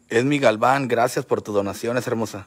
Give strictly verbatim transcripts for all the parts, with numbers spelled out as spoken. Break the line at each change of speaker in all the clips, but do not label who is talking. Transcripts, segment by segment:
Esmi Galván, gracias por tus donaciones, hermosa.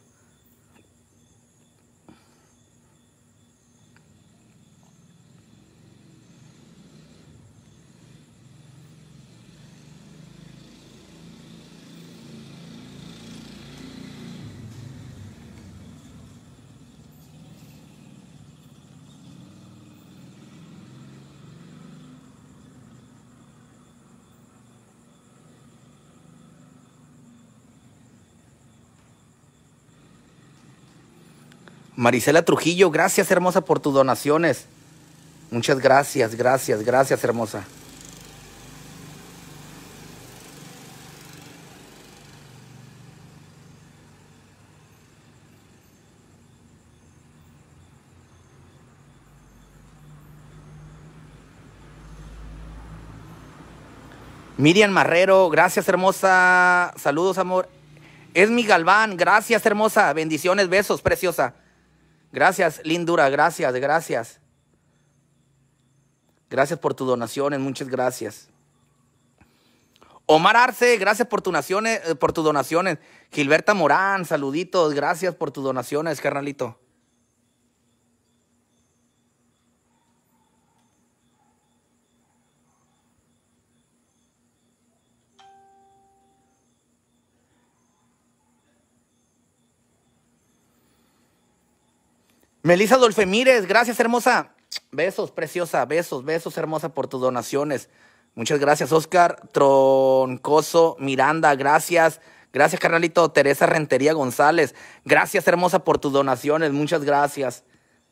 Marisela Trujillo, gracias, hermosa, por tus donaciones. Muchas gracias, gracias, gracias, hermosa. Miriam Marrero, gracias, hermosa. Saludos, amor. Esmi Galván, gracias, hermosa. Bendiciones, besos, preciosa. Gracias, Lindura, gracias, gracias. Gracias por tus donaciones, muchas gracias. Omar Arce, gracias por, tu naciones, por tus donaciones. Gilberta Morán, saluditos, gracias por tus donaciones, carnalito. Melissa Dolfemírez, gracias, hermosa. Besos, preciosa, besos, besos, hermosa, por tus donaciones. Muchas gracias, Oscar Troncoso Miranda, gracias. Gracias, carnalito. Teresa Rentería González, gracias, hermosa, por tus donaciones. Muchas gracias.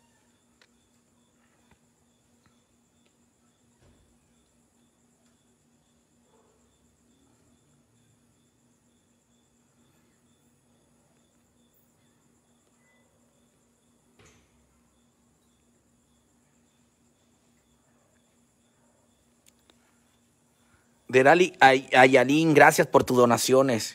Derali Ay Ayalín, gracias por tus donaciones.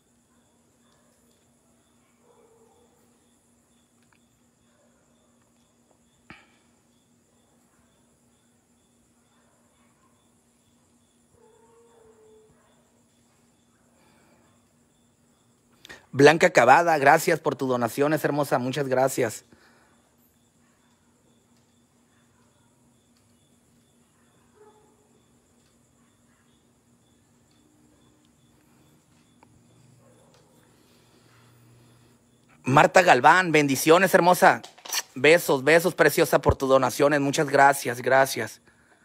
Blanca Cavada, gracias por tus donaciones, hermosa. Muchas gracias. Marta Galván, bendiciones, hermosa. Besos, besos, preciosa, por tus donaciones. Muchas gracias, gracias.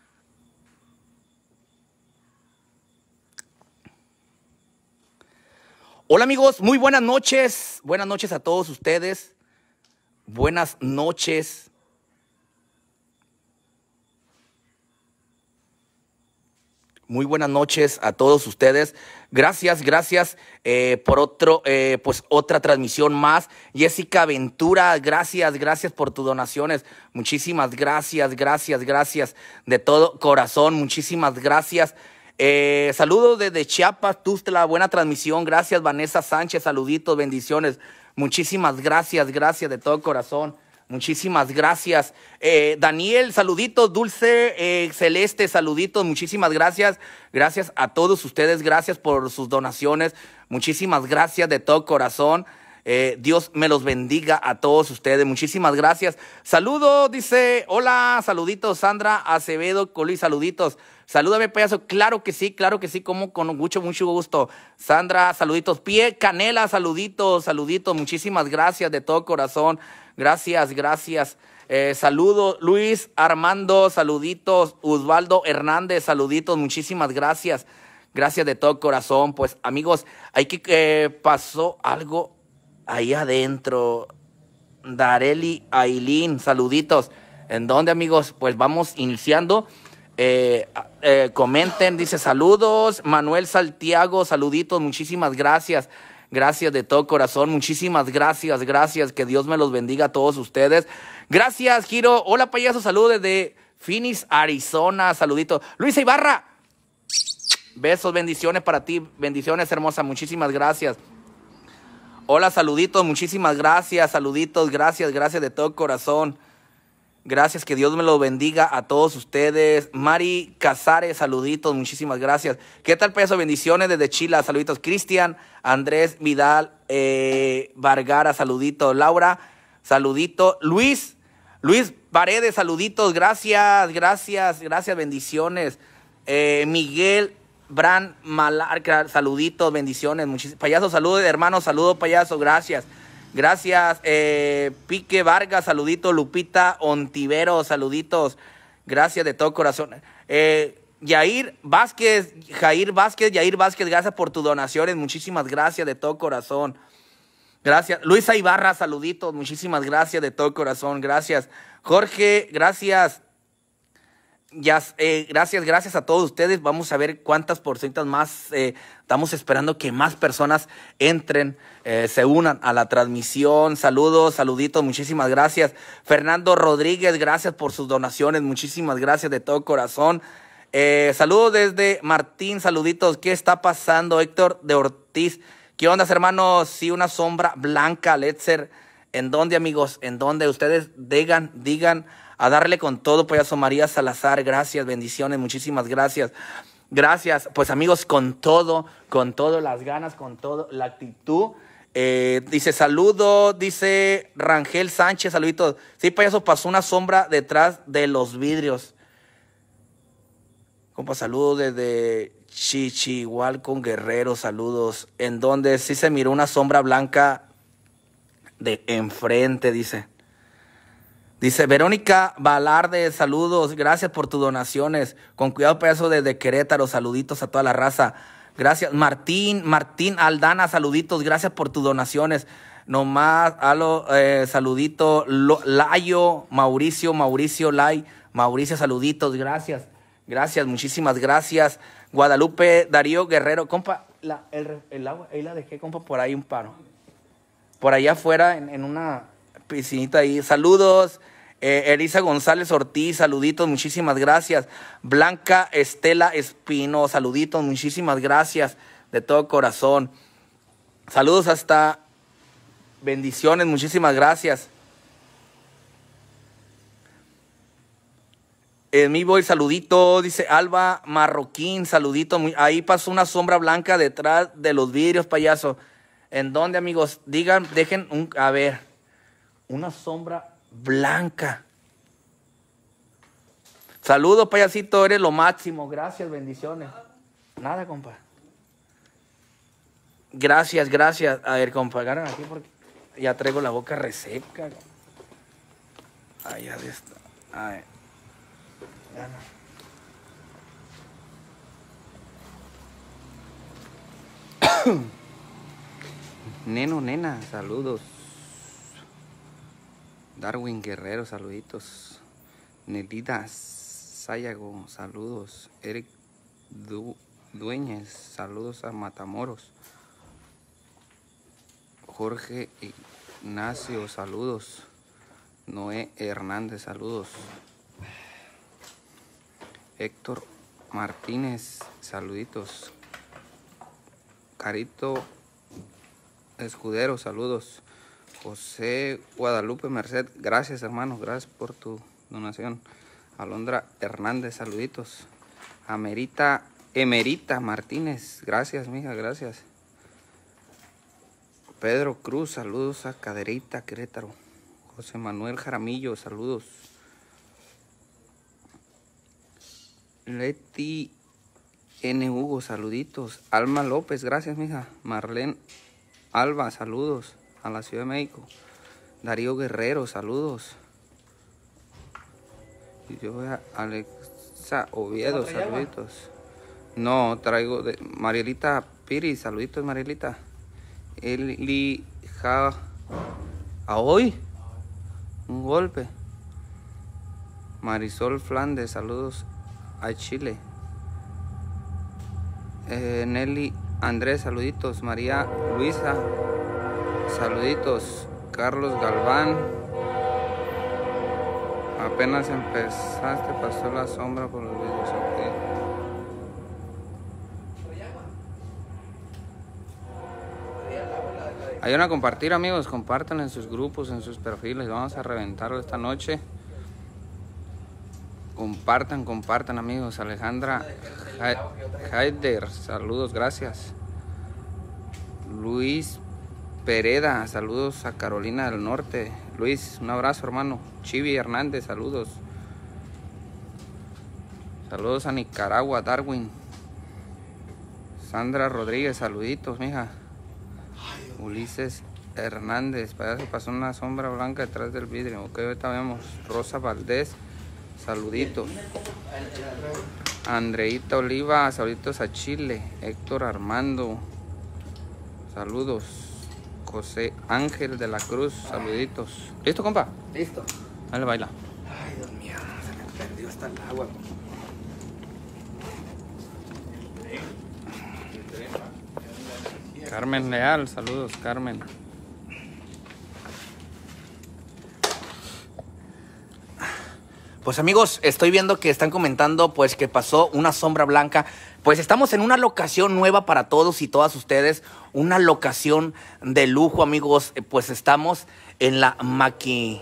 Hola, amigos, muy buenas noches. Buenas noches a todos ustedes. Buenas noches. Muy buenas noches a todos ustedes. Gracias, gracias eh, por otro, eh, pues otra transmisión más. Jessica Ventura, gracias, gracias por tus donaciones. Muchísimas gracias, gracias, gracias de todo corazón. Muchísimas gracias. Eh, saludos desde Chiapas, Tuxtla, buena transmisión. Gracias, Vanessa Sánchez, saluditos, bendiciones. Muchísimas gracias, gracias de todo corazón. Muchísimas gracias. Eh, Daniel, saluditos. Dulce eh, Celeste, saluditos. Muchísimas gracias. Gracias a todos ustedes. Gracias por sus donaciones. Muchísimas gracias de todo corazón. Eh, Dios me los bendiga a todos ustedes. Muchísimas gracias. Saludos, dice. Hola, saluditos. Sandra Acevedo Colí, saluditos. Salúdame, payaso. Claro que sí, claro que sí. Como con mucho, mucho gusto. Sandra, saluditos. Pie Canela, saluditos, saluditos. Muchísimas gracias de todo corazón. Gracias, gracias. Eh, saludos, Luis Armando, saluditos. Osvaldo Hernández, saluditos. Muchísimas gracias. Gracias de todo corazón. Pues, amigos, hay que eh, pasó algo ahí adentro. Dareli Ailín, saluditos. ¿En dónde, amigos? Pues vamos iniciando. Eh, eh, comenten, dice saludos. Manuel Santiago, saluditos. Muchísimas gracias. Gracias de todo corazón, muchísimas gracias, gracias, que Dios me los bendiga a todos ustedes. Gracias, Giro. Hola, payaso, saludos desde Phoenix, Arizona, saludito. Luisa Ibarra, besos, bendiciones para ti, bendiciones, hermosa, muchísimas gracias. Hola, saluditos, muchísimas gracias, saluditos, gracias, gracias de todo corazón. Gracias, que Dios me lo bendiga a todos ustedes. Mari Casares, saluditos, muchísimas gracias. ¿Qué tal, payaso? Bendiciones desde Chile, saluditos. Cristian, Andrés Vidal, eh, Vargara, saluditos. Laura, saludito. Luis, Luis Paredes, saluditos. Gracias, gracias, gracias, bendiciones. Eh, Miguel Bran Malarca, saluditos, bendiciones. Muchísimas. Payaso, saludos, hermano, saludos, payaso, gracias. Gracias, eh, Pique Vargas, saludito. Lupita Ontivero, saluditos. Gracias de todo corazón. Eh, Yair Vázquez, Jair Vázquez, Yair Vázquez, gracias por tus donaciones. Muchísimas gracias de todo corazón. Gracias. Luisa Ibarra, saluditos. Muchísimas gracias de todo corazón. Gracias. Jorge, gracias. Ya, eh, gracias, gracias a todos ustedes. Vamos a ver cuántas porcentas más. Eh, estamos esperando que más personas entren, eh, se unan a la transmisión. Saludos, saluditos, muchísimas gracias. Fernando Rodríguez, gracias por sus donaciones. Muchísimas gracias de todo corazón. Eh, saludos desde Martín, saluditos. ¿Qué está pasando? Héctor de Ortiz. ¿Qué onda, hermanos? Sí, una sombra blanca, Letzer. ¿En dónde, amigos? ¿En dónde? Ustedes digan, digan. A darle con todo, payaso. María Salazar, gracias, bendiciones, muchísimas gracias. Gracias, pues amigos, con todo, con todo, las ganas, con todo, la actitud. Eh, dice, saludo, dice Rangel Sánchez, saluditos. Sí, payaso, pasó una sombra detrás de los vidrios. Compa, saludos desde Chichihualcón, Guerrero, saludos. En donde sí se miró una sombra blanca de enfrente, dice. Dice Verónica Balarde, saludos, gracias por tus donaciones. Con cuidado, payaso, desde Querétaro, saluditos a toda la raza. Gracias. Martín, Martín Aldana, saluditos, gracias por tus donaciones. Nomás, alo, eh, saludito. Lo, Layo, Mauricio, Mauricio Lai, Mauricio, saluditos, gracias. Gracias, muchísimas gracias. Guadalupe Darío Guerrero, compa, la, el, el agua, ahí la dejé, compa, por ahí un paro. Por allá afuera, en, en una piscinita ahí. Saludos. Eh, Elisa González Ortiz, saluditos, muchísimas gracias. Blanca Estela Espino, saluditos, muchísimas gracias de todo corazón. Saludos hasta bendiciones, muchísimas gracias. En mi voy, saludito, dice Alba Marroquín, saludito. Ahí pasó una sombra blanca detrás de los vidrios, payaso. ¿En dónde, amigos? Digan, dejen un, a ver, una sombra blanca. Saludos, payasito, eres lo máximo. Gracias, bendiciones. Nada, compa. Gracias, gracias. A ver, compa, agarran aquí porque ya traigo la boca reseca. Ay, ya de esta. A ver. Ya no. Neno, nena, saludos. Darwin Guerrero, saluditos. Nelida Sayago, saludos. Eric du Dueñez, saludos a Matamoros. Jorge Ignacio, saludos. Noé Hernández, saludos. Héctor Martínez, saluditos. Carito Escudero, saludos. José Guadalupe Merced, gracias, hermano, gracias por tu donación. Alondra Hernández, saluditos. Amerita, Emerita Martínez, gracias, mija, gracias. Pedro Cruz, saludos a Cadereyta, Querétaro. José Manuel Jaramillo, saludos. Leti N. Hugo, saluditos. Alma López, gracias, mija. Marlene Alba, saludos a la Ciudad de México. Darío Guerrero, saludos. Y yo voy a Alexa Oviedo, saluditos. No, traigo de Marielita Piri, saluditos, Marielita. Eli Ja. ¿A hoy? Un golpe. Marisol Flandes, saludos a Chile. Eh, Nelly Andrés, saluditos. María Luisa, saluditos. Carlos Galván, apenas empezaste, pasó la sombra por los videos. Okay. Ayúdenme a compartir, amigos, compartan en sus grupos, en sus perfiles. Vamos a reventarlo esta noche.
Compartan, compartan, amigos. Alejandra Haider, saludos, gracias. Luis Pereda, saludos a Carolina del Norte. Luis, un abrazo, hermano. Chivi Hernández, saludos. Saludos a Nicaragua, Darwin. Sandra Rodríguez, saluditos, mija. Ulises Hernández, para allá se pasó una sombra blanca detrás del vidrio. Ok, ahorita vemos. Rosa Valdés, saluditos. Andreita Oliva, saluditos a Chile. Héctor Armando, saludos. José Ángel de la Cruz, saluditos. ¿Listo, compa?
Listo.
Dale, baila.
Ay, Dios mío, se me perdió hasta el agua.
Carmen Leal, saludos, Carmen.
Pues amigos, estoy viendo que están comentando pues que pasó una sombra blanca. Pues estamos en una locación nueva para todos y todas ustedes. Una locación de lujo, amigos. Pues estamos en la maqui...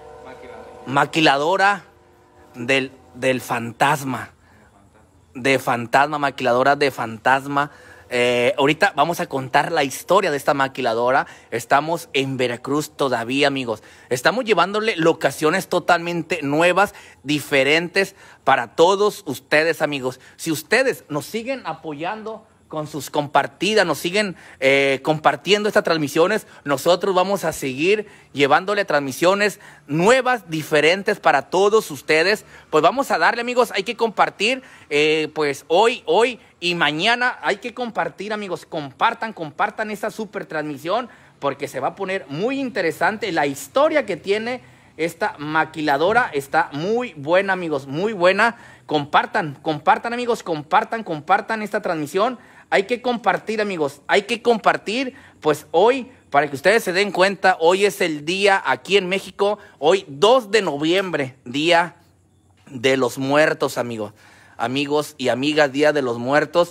maquiladora del, del fantasma. De fantasma, maquiladora de fantasma. Eh, ahorita vamos a contar la historia de esta maquiladora. Estamos en Veracruz todavía, amigos. Estamos llevándole locaciones totalmente nuevas, diferentes para todos ustedes, amigos. Si ustedes nos siguen apoyando con sus compartidas, nos siguen eh, compartiendo estas transmisiones, nosotros vamos a seguir llevándole transmisiones nuevas, diferentes para todos ustedes. Pues vamos a darle, amigos, hay que compartir, eh, pues hoy, hoy y mañana hay que compartir, amigos. Compartan, compartan esta super transmisión porque se va a poner muy interesante. La historia que tiene esta maquiladora está muy buena, amigos, muy buena. Compartan, compartan, amigos, compartan, compartan esta transmisión. Hay que compartir, amigos, hay que compartir, pues hoy, para que ustedes se den cuenta, hoy es el día aquí en México, hoy dos de noviembre, Día de los Muertos, amigos, amigos y amigas, Día de los Muertos.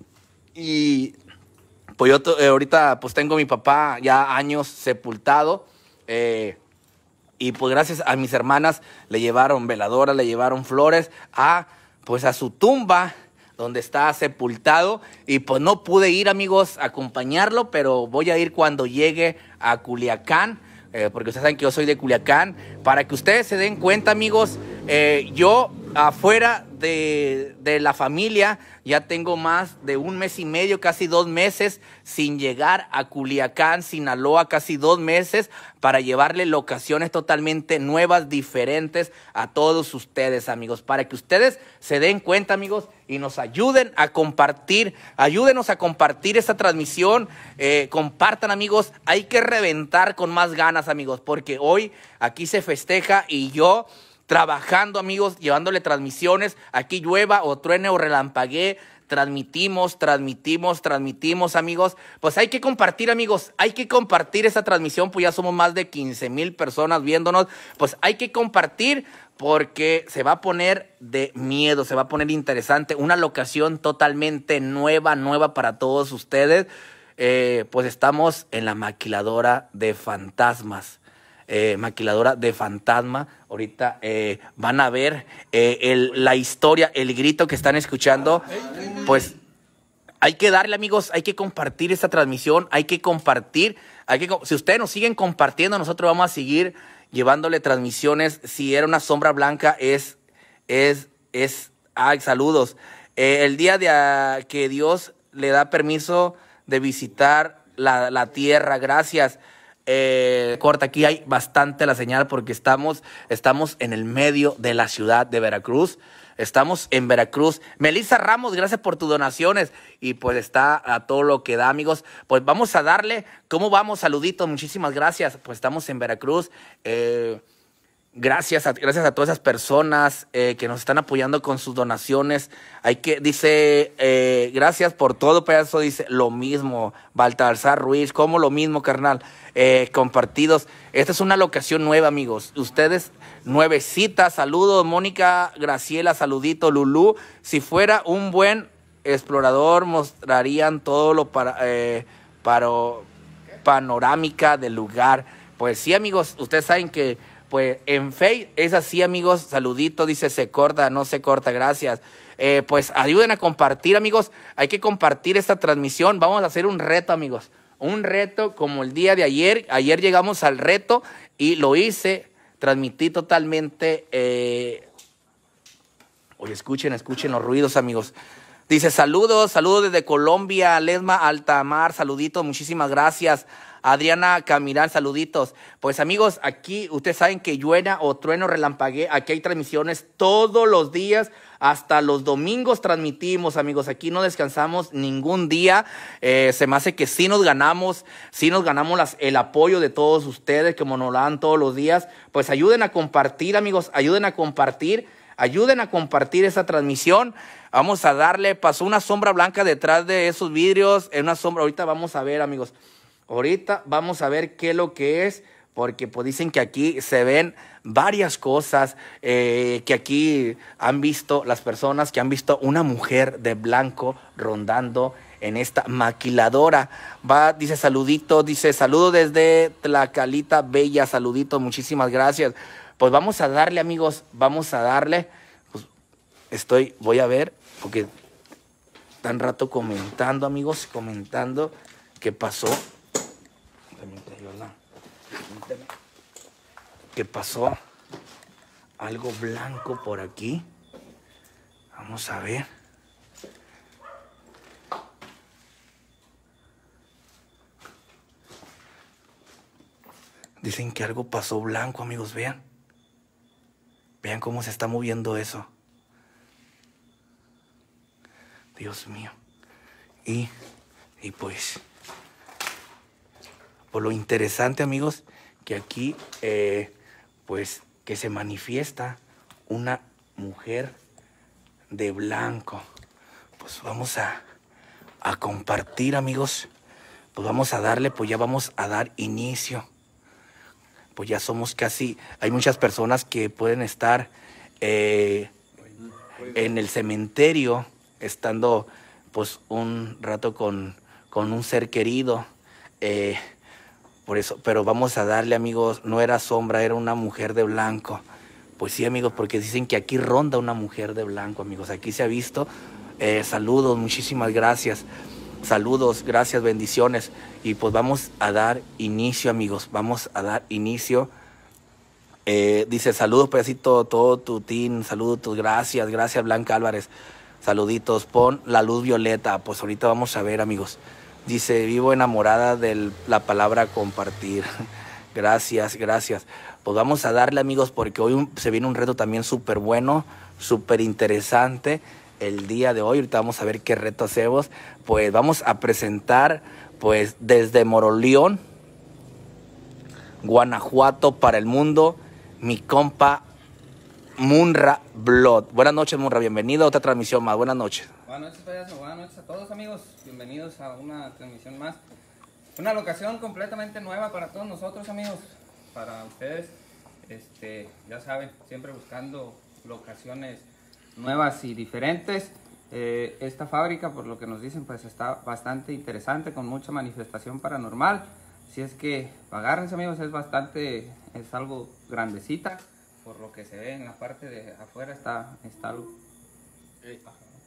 Y pues yo eh, ahorita pues tengo a mi papá ya años sepultado, eh, y pues gracias a mis hermanas le llevaron veladoras, le llevaron flores a, pues a su tumba, donde está sepultado, y pues no pude ir, amigos, a acompañarlo, pero voy a ir cuando llegue a Culiacán, eh, porque ustedes saben que yo soy de Culiacán, para que ustedes se den cuenta, amigos, eh, yo afuera de, de la familia ya tengo más de un mes y medio, casi dos meses, sin llegar a Culiacán, Sinaloa, casi dos meses, para llevarle locaciones totalmente nuevas, diferentes a todos ustedes, amigos, para que ustedes se den cuenta, amigos, y nos ayuden a compartir, ayúdenos a compartir esta transmisión, eh, compartan, amigos, hay que reventar con más ganas, amigos, porque hoy aquí se festeja y yo trabajando, amigos, llevándole transmisiones, aquí llueva o truene o relampaguee, transmitimos, transmitimos, transmitimos, amigos. Pues hay que compartir, amigos, hay que compartir esa transmisión, pues ya somos más de quince mil personas viéndonos, pues hay que compartir porque se va a poner de miedo, se va a poner interesante, una locación totalmente nueva, nueva para todos ustedes. Eh, pues estamos en la maquiladora de fantasmas. Eh, maquiladora de fantasma. Ahorita eh, van a ver eh, el, la historia, el grito que están escuchando. Pues hay que darle, amigos, hay que compartir esta transmisión, hay que compartir, hay que, si ustedes nos siguen compartiendo, nosotros vamos a seguir llevándole transmisiones. Si era una sombra blanca, es, es, es, ay, saludos. Eh, el día de uh, que Dios le da permiso de visitar la, la tierra, gracias. Eh, corta, aquí hay bastante la señal porque estamos, estamos en el medio de la ciudad de Veracruz. Estamos en Veracruz. Melissa Ramos, gracias por tus donaciones. Y pues está a todo lo que da, amigos. Pues vamos a darle. ¿Cómo vamos? Saluditos, muchísimas gracias. Pues estamos en Veracruz. Eh, gracias, a, gracias a todas esas personas eh, que nos están apoyando con sus donaciones. Hay que, dice, eh, gracias por todo, pedazo. Dice, lo mismo. Baltasar Ruiz, como lo mismo, carnal. Eh, compartidos. Esta es una locación nueva, amigos. Ustedes, nuevecita. Saludos, Mónica Graciela, saludito, Lulú. Si fuera un buen explorador, mostrarían todo lo para, eh, para panorámica del lugar. Pues sí, amigos, ustedes saben que pues en Face es así, amigos. Saludito, dice, se corta, no se corta, gracias. Eh, pues ayuden a compartir, amigos. Hay que compartir esta transmisión. Vamos a hacer un reto, amigos. Un reto como el día de ayer. Ayer llegamos al reto y lo hice. Transmití totalmente. Eh... Oye, escuchen, escuchen los ruidos, amigos. Dice, saludos, saludos desde Colombia, Lesma Altamar, saluditos, muchísimas gracias. Adriana Camirán, saluditos. Pues amigos, aquí ustedes saben que lluena o trueno, relampaguee, aquí hay transmisiones todos los días, hasta los domingos transmitimos, amigos, aquí no descansamos ningún día. Eh, se me hace que sí nos ganamos, sí nos ganamos las, el apoyo de todos ustedes, como nos lo dan todos los días. Pues ayuden a compartir, amigos, ayuden a compartir, ayuden a compartir esa transmisión. Vamos a darle, pasó una sombra blanca detrás de esos vidrios, en una sombra, ahorita vamos a ver, amigos. Ahorita vamos a ver qué es lo que es, porque pues dicen que aquí se ven varias cosas, eh, que aquí han visto las personas que han visto una mujer de blanco rondando en esta maquiladora. Va, dice saludito, dice saludo desde Tlacalita Bella, saludito, muchísimas gracias. Pues vamos a darle, amigos, vamos a darle, pues estoy, voy a ver, porque tan rato comentando, amigos, comentando qué pasó. ¿Qué pasó? Algo blanco por aquí. Vamos a ver. Dicen que algo pasó blanco, amigos, vean. Vean cómo se está moviendo eso. Dios mío. Y, y pues... Por lo interesante, amigos, que aquí, eh, pues, que se manifiesta una mujer de blanco. Pues vamos a, a compartir, amigos. Pues vamos a darle, pues ya vamos a dar inicio. Pues ya somos casi, hay muchas personas que pueden estar eh, en el cementerio, estando, pues, un rato con, con un ser querido. Eh, Por eso, pero vamos a darle, amigos, no era sombra, era una mujer de blanco. Pues sí, amigos, porque dicen que aquí ronda una mujer de blanco, amigos. Aquí se ha visto. Eh, saludos, muchísimas gracias. Saludos, gracias, bendiciones. Y pues vamos a dar inicio, amigos. Vamos a dar inicio. Eh, dice, saludos, pedacito, todo tu team. Saludos, gracias, gracias, Blanca Álvarez. Saluditos, pon la luz violeta. Pues ahorita vamos a ver, amigos. Dice, vivo enamorada de la palabra compartir. Gracias, gracias. Pues vamos a darle, amigos, porque hoy un, se viene un reto también súper bueno, súper interesante. El día de hoy, ahorita vamos a ver qué reto hacemos. Pues vamos a presentar, pues, desde Moroleón, Guanajuato, para el mundo, mi compa Munra Blood. Buenas noches, Munra, bienvenido a otra transmisión más. Buenas noches.
Buenas noches, payaso. Buenas noches a todos, amigos. Bienvenidos a una transmisión más. Una locación completamente nueva para todos nosotros, amigos. Para ustedes, este, ya saben, siempre buscando locaciones nuevas y diferentes. Eh, esta fábrica, por lo que nos dicen, pues está bastante interesante, con mucha manifestación paranormal. Así es que agárrense, amigos, es bastante, es algo grandecita. Por lo que se ve en la parte de afuera está, está algo... Eh,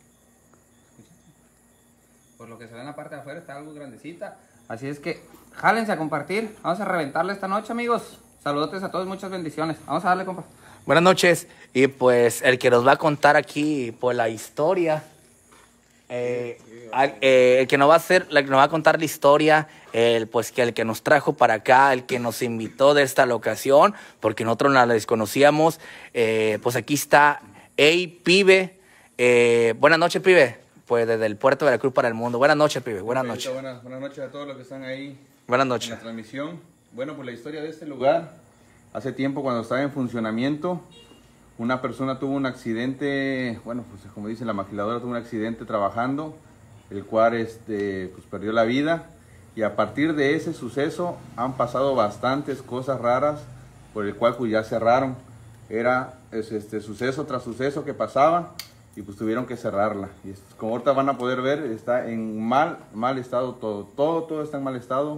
Por lo que se ve en la parte de afuera está algo grandecita. Así es que jálense a compartir. Vamos a reventarle esta noche, amigos. Saludotes a todos, muchas bendiciones. Vamos a darle, compa.
Buenas noches. Y pues el que nos va a contar aquí, pues, la historia. Eh, al, eh, el que nos va a hacer, el que nos va a contar la historia, el, pues que el que nos trajo para acá, el que nos invitó de esta locación, porque nosotros la desconocíamos. Eh, pues aquí está, hey, pibe. Eh, buenas noches, pibe. Pues desde el puerto de Veracruz para el mundo. Buenas noches, pibe. Buenas noches.
Buenas, buenas noches a todos los que están ahí.
Buenas noches.
En la transmisión. Bueno, pues la historia de este lugar. Hace tiempo, cuando estaba en funcionamiento, una persona tuvo un accidente. Bueno, pues como dice la maquiladora, tuvo un accidente trabajando, el cual este, pues, perdió la vida. Y a partir de ese suceso han pasado bastantes cosas raras, por el cual pues ya cerraron. Era este suceso tras suceso que pasaba. Y pues tuvieron que cerrarla. Y como ahorita van a poder ver, está en mal, mal estado todo. Todo, todo está en mal estado.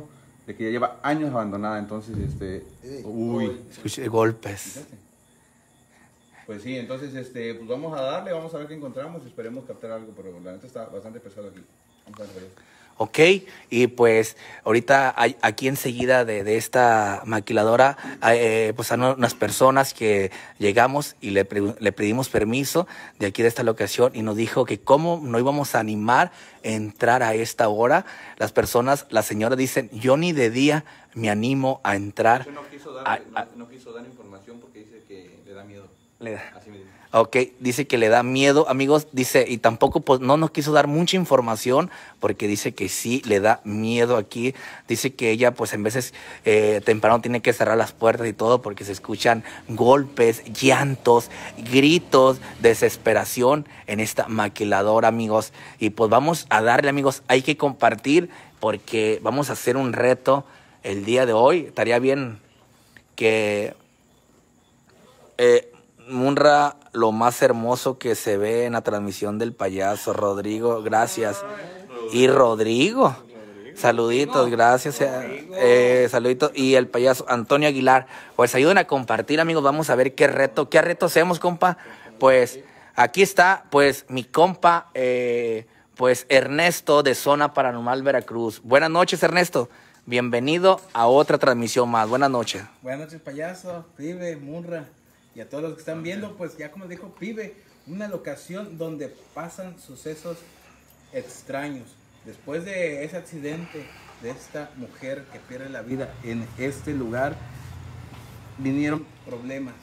de que ya lleva años abandonada, entonces, este, uy.
Escuché golpes.
Fíjate. Pues sí, entonces, este, pues vamos a darle, vamos a ver qué encontramos, esperemos captar algo, pero la neta está bastante pesado aquí. Vamos a ver.
Ok, y pues ahorita hay, aquí enseguida de, de esta maquiladora, hay, eh, pues a unas personas que llegamos y le, pre, le pedimos permiso de aquí de esta locación y nos dijo que cómo no íbamos a animar a entrar a esta hora. Las personas, las señoras dicen, yo ni de día me animo a entrar.
No quiso dar,
a,
no,
a,
no quiso dar información porque dice que le da miedo.
Le da.
Así me dice.
Ok, dice que le da miedo, amigos, dice, y tampoco pues no nos quiso dar mucha información porque dice que sí le da miedo aquí. Dice que ella pues en veces eh, temprano tiene que cerrar las puertas y todo porque se escuchan golpes, llantos, gritos, desesperación en esta maquiladora, amigos. Y pues vamos a darle, amigos, hay que compartir porque vamos a hacer un reto el día de hoy. Estaría bien que... Eh, Munra, lo más hermoso que se ve en la transmisión del payaso, Rodrigo, gracias. Y Rodrigo, saluditos, gracias. Eh, saluditos. Y el payaso Antonio Aguilar, pues ayuden a compartir, amigos, vamos a ver qué reto, qué reto hacemos, compa. Pues aquí está, pues mi compa, eh, pues Ernesto de Zona Paranormal Veracruz. Buenas noches, Ernesto. Bienvenido a otra transmisión más. Buenas noches.
Buenas noches, payaso, Pibe, Munra. Y a todos los que están viendo, pues ya como dijo Pibe, una locación donde pasan sucesos extraños. Después de ese accidente de esta mujer que pierde la vida en este lugar, vinieron problemas.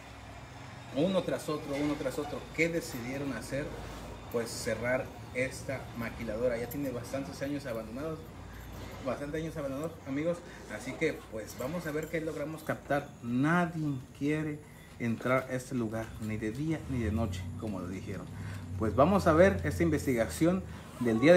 Uno tras otro, uno tras otro. ¿Qué decidieron hacer? Pues cerrar esta maquiladora. Ya tiene bastantes años abandonados. Bastantes años abandonados, amigos. Así que pues vamos a ver qué logramos captar. Nadie quiere entrar a este lugar, ni de día ni de noche, como lo dijeron. Pues vamos a ver esta investigación del día de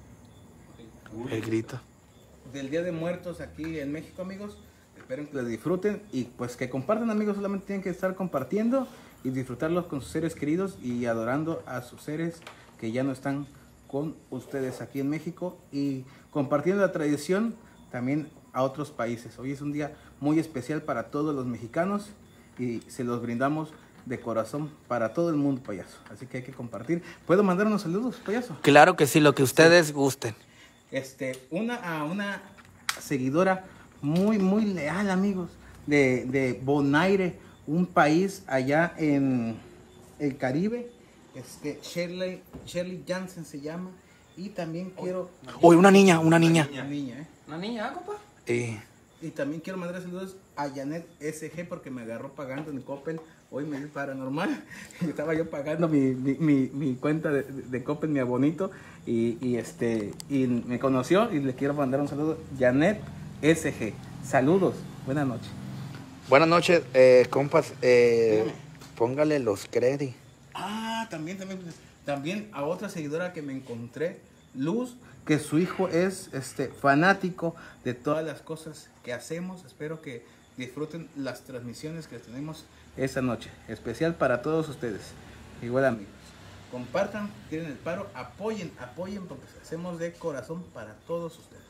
el grito
del Día de Muertos aquí en México, amigos. Espero que lo disfruten y pues que compartan, amigos. Solamente tienen que estar compartiendo y disfrutarlos con sus seres queridos y adorando a sus seres que ya no están con ustedes aquí en México y compartiendo la tradición también a otros países. Hoy es un día muy especial para todos los mexicanos y se los brindamos de corazón para todo el mundo, payaso. Así que hay que compartir. ¿Puedo mandar unos saludos, payaso?
Claro que sí, lo que ustedes sí gusten.
Este, una a una seguidora muy, muy leal, amigos, de, de Bonaire, un país allá en el Caribe. Este, Shirley, Shirley Jansen se llama. Y también quiero...
Uy, una niña, una niña.
Una niña, ¿eh?
¿Una niña, compa?
Eh.
Y también quiero mandar saludos a Janet S G porque me agarró pagando en Coppel. Hoy me di paranormal. Estaba yo pagando mi, mi, mi, mi cuenta de, de Coppel, mi abonito. Y, y, este, y me conoció y le quiero mandar un saludo. Janet S G. Saludos. Buenas noches.
Buenas noches, eh, compas. Eh, póngale los créditos.
Ah, también, también. También a otra seguidora que me encontré, Luz, que su hijo es este fanático de todas las cosas que hacemos. Espero que disfruten las transmisiones que tenemos esta noche. Especial para todos ustedes. Igual, amigos. Compartan, tiren el paro, apoyen, apoyen porque hacemos de corazón para todos ustedes.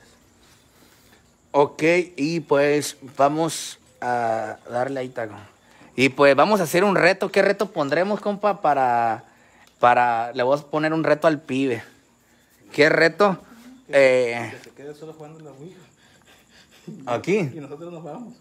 Ok, y pues vamos a darle ahí tago. Y pues vamos a hacer un reto. ¿Qué reto pondremos, compa? Para, para, le voy a poner un reto al pibe. ¿Qué reto?
Que,
eh,
que se quede solo jugando en la Ouija.
¿Aquí?
Y nosotros nos vamos.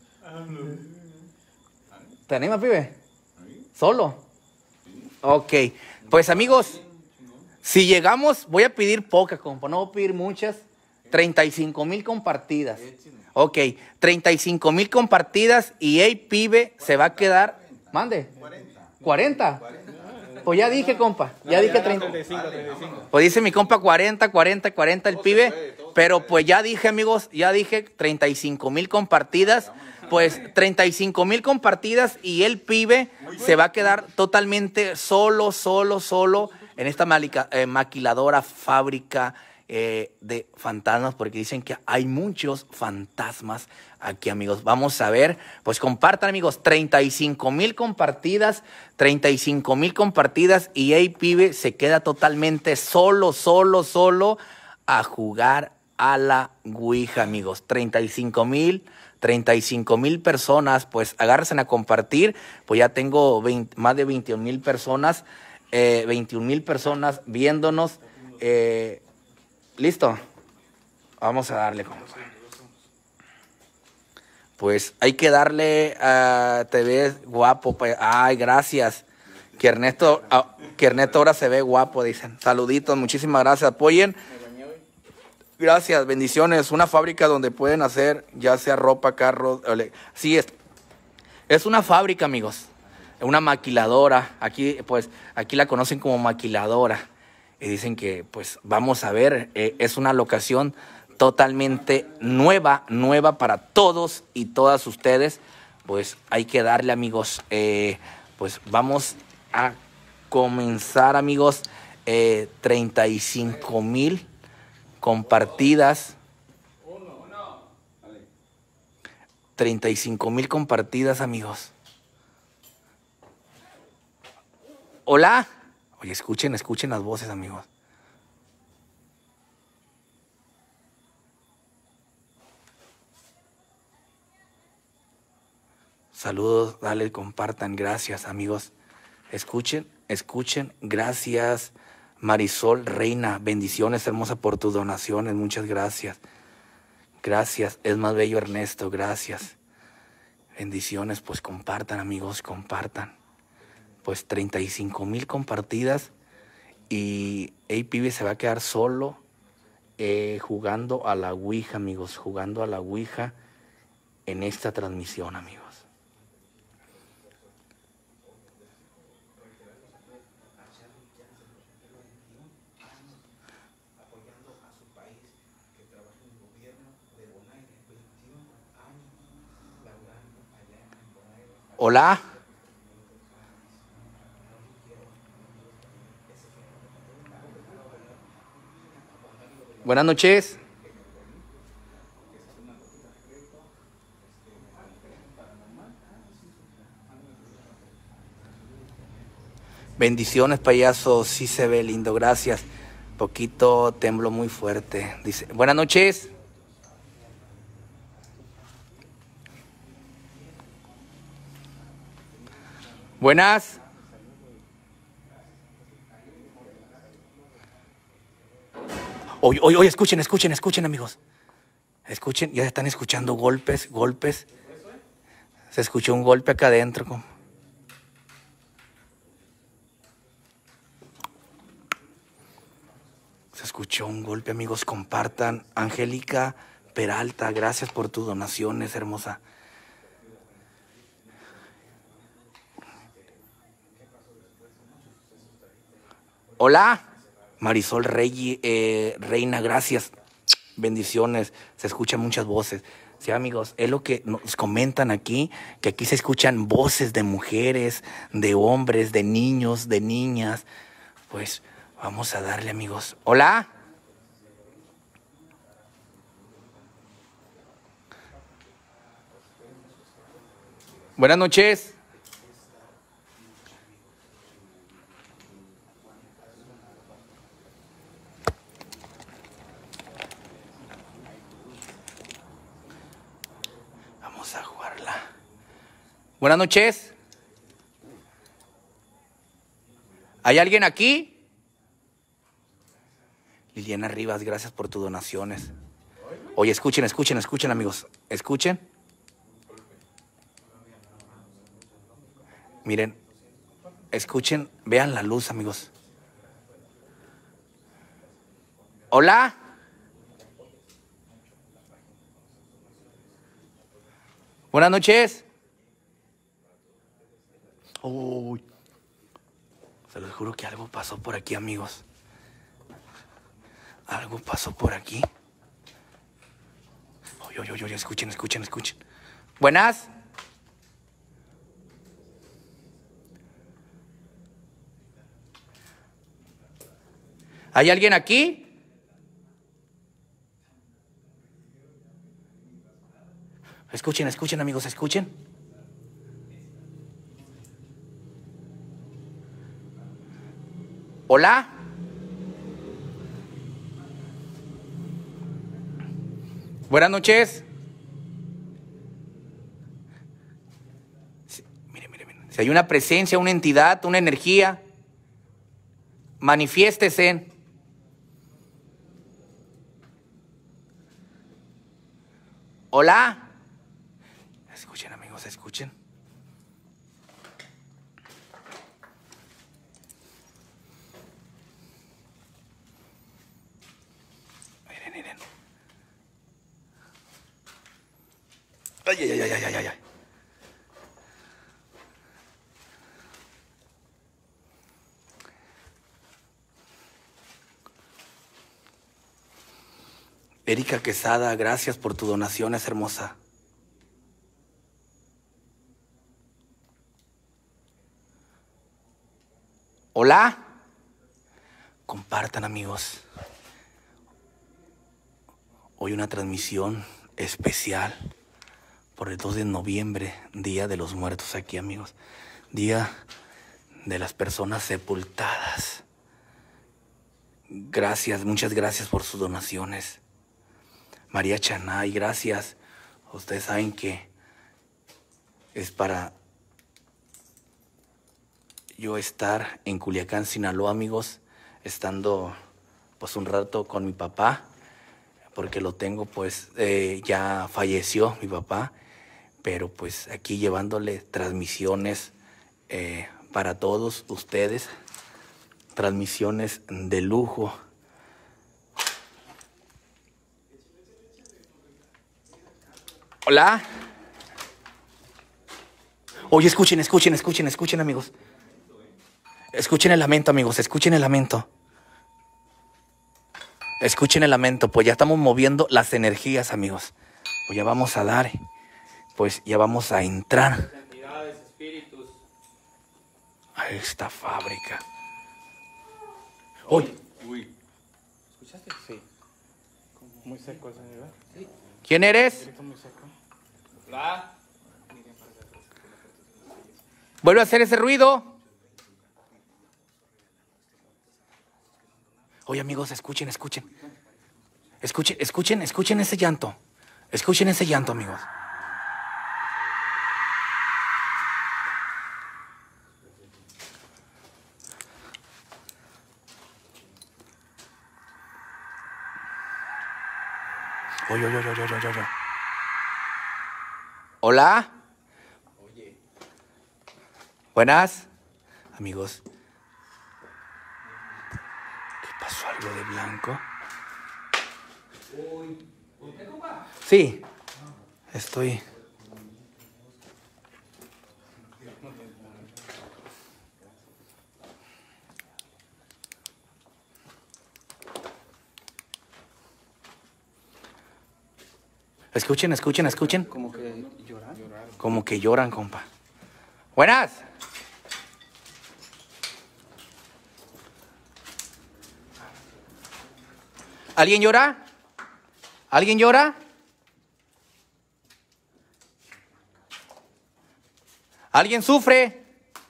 ¿Te anima, pibe? ¿Solo? Ok. Pues, amigos, si llegamos, voy a pedir pocas, compa. No voy a pedir muchas. treinta y cinco mil compartidas. Ok. treinta y cinco mil compartidas y el pibe se va a quedar... Mande. cuarenta. Pues ya dije, compa. Ya dije treinta. Pues dice mi compa cuarenta, cuarenta, cuarenta el pibe. Pero pues ya dije, amigos, ya dije treinta y cinco mil compartidas. Pues treinta y cinco mil compartidas y el pibe se va a quedar totalmente solo, solo, solo en esta malica, eh, maquiladora fábrica eh, de fantasmas, porque dicen que hay muchos fantasmas aquí, amigos. Vamos a ver, pues compartan, amigos, treinta y cinco mil compartidas, treinta y cinco mil compartidas y el pibe se queda totalmente solo, solo, solo a jugar a la Ouija, amigos. treinta y cinco mil, treinta y cinco mil personas, pues agárrense a compartir. Pues ya tengo veinte, más de veintiún mil personas, eh, veintiún mil personas viéndonos. Eh, ¿Listo? Vamos a darle. Pues hay que darle a... te ves guapo. Pues, ay, gracias. Que Ernesto, ah, que Ernesto ahora se ve guapo, dicen. Saluditos, muchísimas gracias. Apoyen. Gracias, bendiciones. Una fábrica donde pueden hacer ya sea ropa, carros. Sí, es, es una fábrica, amigos. Una maquiladora. Aquí, pues, aquí la conocen como maquiladora. Y dicen que, pues, vamos a ver. Eh, es una locación totalmente nueva, nueva para todos y todas ustedes. Pues hay que darle, amigos. Eh, pues vamos a comenzar, amigos. Eh, treinta y cinco mil compartidas. treinta y cinco mil compartidas, amigos. Hola. Oye, escuchen, escuchen las voces, amigos. Saludos, dale, compartan, gracias, amigos. Escuchen, escuchen, gracias. Marisol Reina, bendiciones, hermosa, por tus donaciones, muchas gracias. Gracias, es más bello Ernesto, gracias. Bendiciones, pues compartan, amigos, compartan. Pues treinta y cinco mil compartidas y el pibe se va a quedar solo eh, jugando a la Ouija, amigos, jugando a la Ouija en esta transmisión, amigos. Hola. Buenas noches. Bendiciones, payaso. Sí se ve lindo, gracias. Poquito tembló muy fuerte. Dice, buenas noches. Buenas. Oye, oye, oye, escuchen, escuchen, escuchen, amigos. Escuchen, ya están escuchando golpes, golpes. Se escuchó un golpe acá adentro. Como... Se escuchó un golpe, amigos. Compartan. Angélica Peralta, gracias por tus donaciones, hermosa. Hola. Marisol Rey, eh, Reina, gracias. Bendiciones. Se escuchan muchas voces. Sí, amigos, es lo que nos comentan aquí, que aquí se escuchan voces de mujeres, de hombres, de niños, de niñas. Pues vamos a darle, amigos. Hola. Buenas noches. Vamos a jugarla. Buenas noches. ¿Hay alguien aquí? Liliana Rivas, gracias por tus donaciones. Oye, escuchen, escuchen, escuchen, amigos. Escuchen. Miren, escuchen, vean la luz, amigos. Hola. Buenas noches. Uy. Se los juro que algo pasó por aquí, amigos. Algo pasó por aquí. Oye, oye, oye, escuchen, escuchen, escuchen. Buenas. ¿Hay alguien aquí? Escuchen, escuchen, amigos, escuchen. Hola. Buenas noches. Sí, mire, mire, mire. Si hay una presencia, una entidad, una energía, manifiéstese. Hola. Escuchen, amigos, escuchen. Miren, miren. Ay, ay, ay, ay, ay, ay, ay. Erika Quesada, gracias por tu donación, es hermosa. Hola. Compartan, amigos. Hoy una transmisión especial por el dos de noviembre, Día de los Muertos aquí, amigos. Día de las personas sepultadas. Gracias, muchas gracias por sus donaciones. María Chanay, gracias. Ustedes saben que es para yo estar en Culiacán, Sinaloa, amigos, estando pues un rato con mi papá, porque lo tengo pues, eh, ya falleció mi papá, pero pues aquí llevándole transmisiones eh, para todos ustedes, transmisiones de lujo. Hola. Oye, escuchen, escuchen, escuchen, escuchen, amigos. Escuchen el lamento, amigos, escuchen el lamento. Escuchen el lamento, pues ya estamos moviendo las energías, amigos. Pues ya vamos a dar, pues ya vamos a entrar
Entidades, espíritus.
a esta fábrica. Uy,
Uy.
¿Escuchaste? Sí. Muy seco el señor. Sí.
¿quién eres?
Muy seco.
Hola.
Vuelve a hacer ese ruido. Oye, amigos, escuchen, escuchen. Escuchen, escuchen, escuchen ese llanto. Escuchen ese llanto, amigos. Oye, oye, oye, oye, oye, oye. Hola. Oye. Buenas. Amigos. ¿Qué pasó? ¿Algo de blanco? Sí. Estoy... Escuchen, escuchen, escuchen.
Como que llorar.
Como que lloran, compa. Buenas. ¿Alguien llora? ¿Alguien llora? ¿Alguien sufre?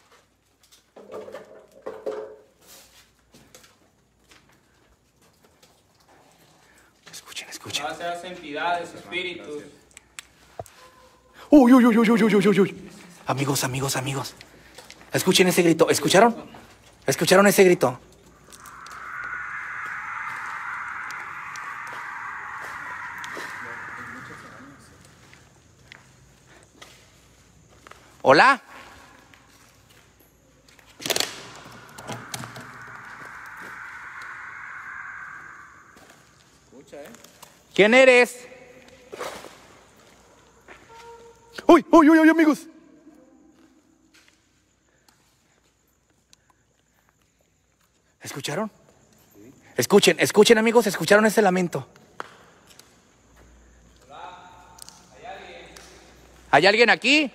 Escuchen, escuchen.
Gracias, entidades, espíritus.
Uy, uy, uy, uy, uy, uy, uy, uy. Amigos, amigos, amigos. Escuchen ese grito. ¿Escucharon? ¿Escucharon ese grito? Hola. ¿Quién eres? Uy, uy, uy, uy, amigos. ¿Escucharon? Escuchen, escuchen, amigos, ¿escucharon ese lamento? ¿Hay alguien aquí?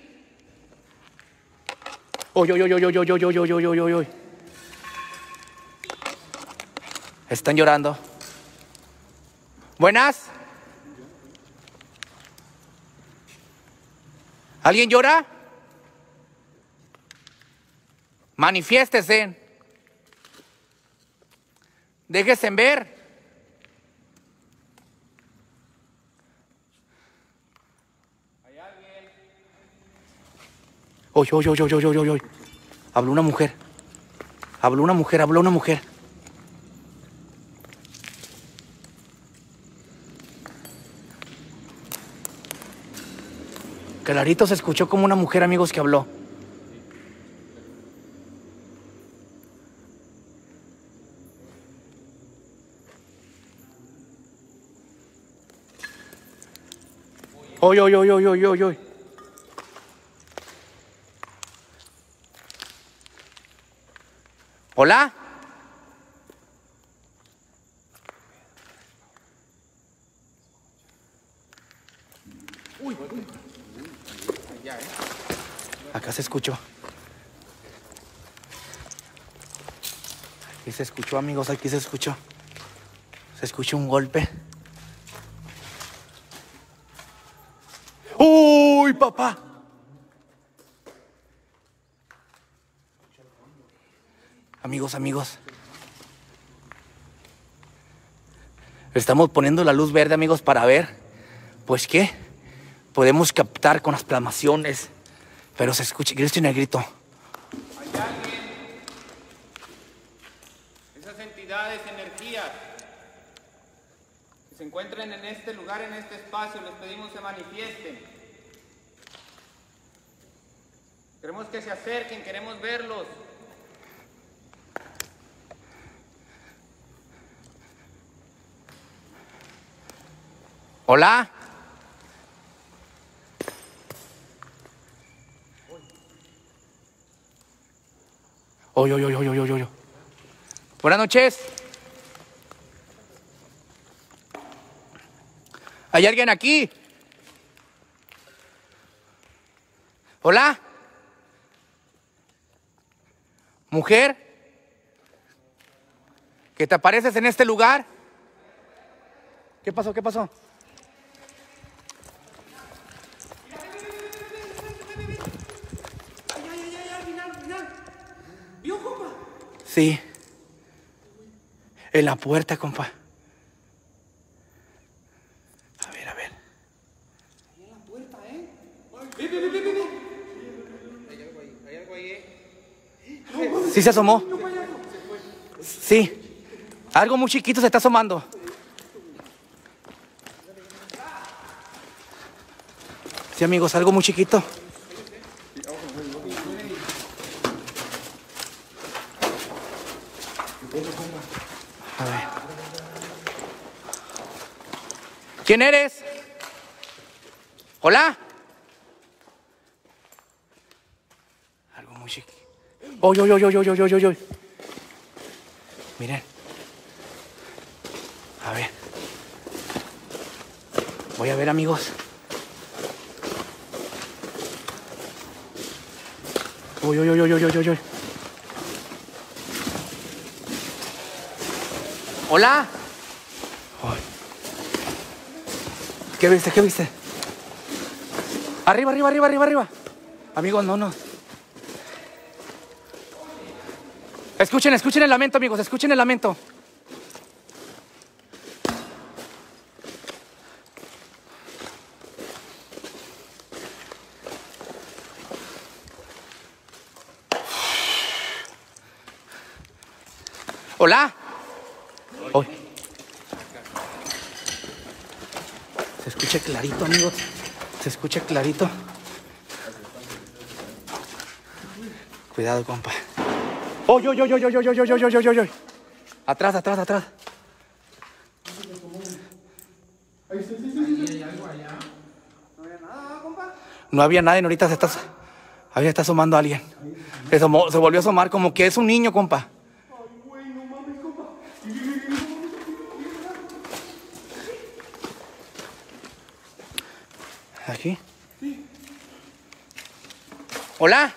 Uy, uy, uy, uy, uy, uy, uy, uy, uy, uy, uy, uy. Están llorando. Buenas. ¿Alguien llora? Manifiéstese. Déjese ver. Oye, oye, oye, oye, oye, oye. Habló una mujer. Habló una mujer, habló una mujer. Clarito se escuchó como una mujer, amigos, que habló. Oye, oye, oye, oye, oye, oye. Hola. Acá se escuchó. Aquí se escuchó, amigos, aquí se escuchó. Se escuchó un golpe. ¡Uy, papá! Amigos, amigos. Estamos poniendo la luz verde, amigos, para ver, pues, ¿qué? Podemos captar con las plasmaciones. Pero se escucha, grito en el grito.
¿Hay alguien? Esas entidades, energías, que se encuentren en este lugar, en este espacio, les pedimos se manifiesten. Queremos que se acerquen, queremos verlos.
Hola. Oye, oye, oye, oye, oye, oye. Buenas noches. ¿Hay alguien aquí? Hola. Mujer, ¿que te apareces en este lugar? ¿Qué pasó? ¿Qué pasó? Sí. En la puerta, compa. A ver, a ver.
Ahí en la puerta, ¿eh? Ve, ve, ve, ve, ve. Hay algo ahí, hay algo ahí, ¿eh?
Sí se asomó. Sí. Algo muy chiquito se está asomando. Sí, amigos, algo muy chiquito. A ver. ¿Quién eres? Hola. Algo muy chiquito. Oye, oye, oye, oye, oye, oye, oye. Miren. A ver. Voy a ver, amigos. Uy, uy, uy, uy, uy, uy, uy. Hola. Uy. ¿Qué viste? ¿Qué viste? Arriba, arriba, arriba, arriba, arriba. Amigos, no, no. Escuchen, escuchen el lamento, amigos, escuchen el lamento. Hola. Oh. Se escucha clarito, amigos. Se escucha clarito. Cuidado, compa. ¡Oh, yo, yo, yo, yo, yo, yo, yo, yo, yo, yo, yo! Atrás, atrás, atrás. No había nadie, ahorita se está, ahí está asomando a alguien. Se, asomó, se volvió a asomar como que es un niño, compa. ¿Aquí? Hola.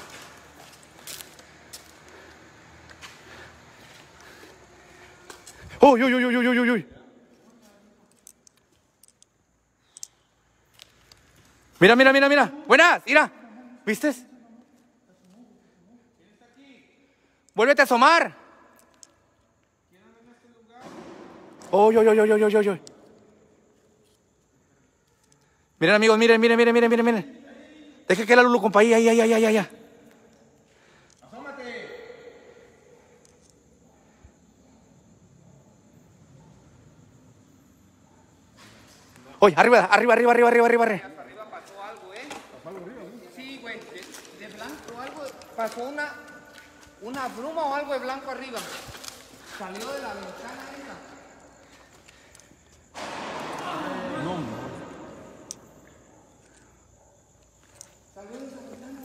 Uy, uy, uy, uy, uy, uy, uy. Mira, mira, mira, mira. Buenas, mira. ¿Viste? Vuélvete a asomar. Uy, uy, uy, uy, uy, uy, uy. Miren, amigos, miren, miren, miren, miren, miren, miren. Deja que la Lulu, compa. Ahí, ahí, ahí, ahí, ahí, ahí.
¡Asómate!
Oye, arriba, arriba, arriba, arriba, arriba, arriba, arriba.
Arriba pasó algo, ¿eh? Sí, güey, de, de blanco algo, pasó una, una bruma o algo de blanco arriba. Salió de la ventana esa.
No,
Salió de esa ventana.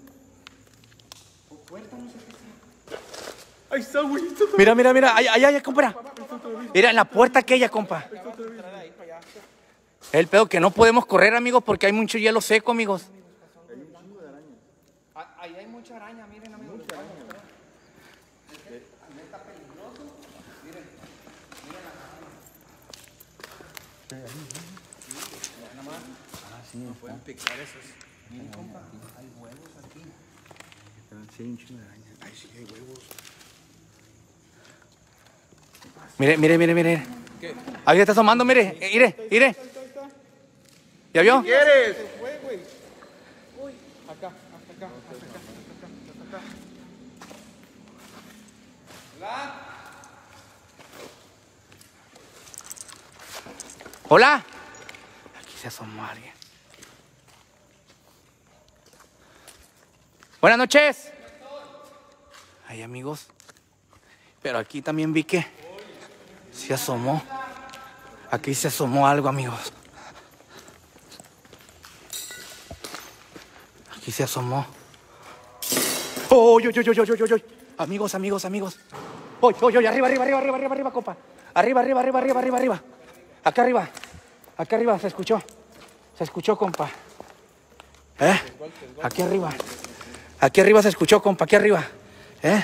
O puerta, no sé qué sea.
ahí está, güey.
Mira, mira, mira. Allá, allá, allá, compa. Mira, en la puerta aquella, compa. El pedo que no podemos correr, amigos, porque hay mucho hielo seco, amigos.
Ah, ahí hay mucha araña, miren, amigos. Mucha araña. Está peligroso. Miren, miren la araña.
Ah, sí, no pueden picar esos.
Miren, compa, hay huevos aquí.
Sí, hay un chingo de araña. Ay, sí, hay huevos.
Mire, mire, mire, mire.
¿Qué?
Ahí está asomando, mire. Eh, Mire, mire. ¿Ya vio?
¿Qué quieres?
Fue, güey. Uy, acá, hasta acá, hasta acá, hasta acá, hasta acá.
Hola. Aquí se asomó alguien. Buenas noches. Ay, amigos. Pero aquí también vi que se asomó. Aquí se asomó algo, amigos. Aquí se asomó. ¡Oh, yo, yo, yo, yo, yo, yo, yo! Amigos, amigos, amigos. ¡Oh, oh, oh! Arriba, arriba, arriba, arriba, arriba, arriba, compa. Arriba, arriba, arriba, arriba, arriba, arriba. Acá arriba. Acá arriba se escuchó. Se escuchó, compa. ¿Eh? Aquí arriba. Aquí arriba se escuchó, compa. Aquí arriba. ¿Eh?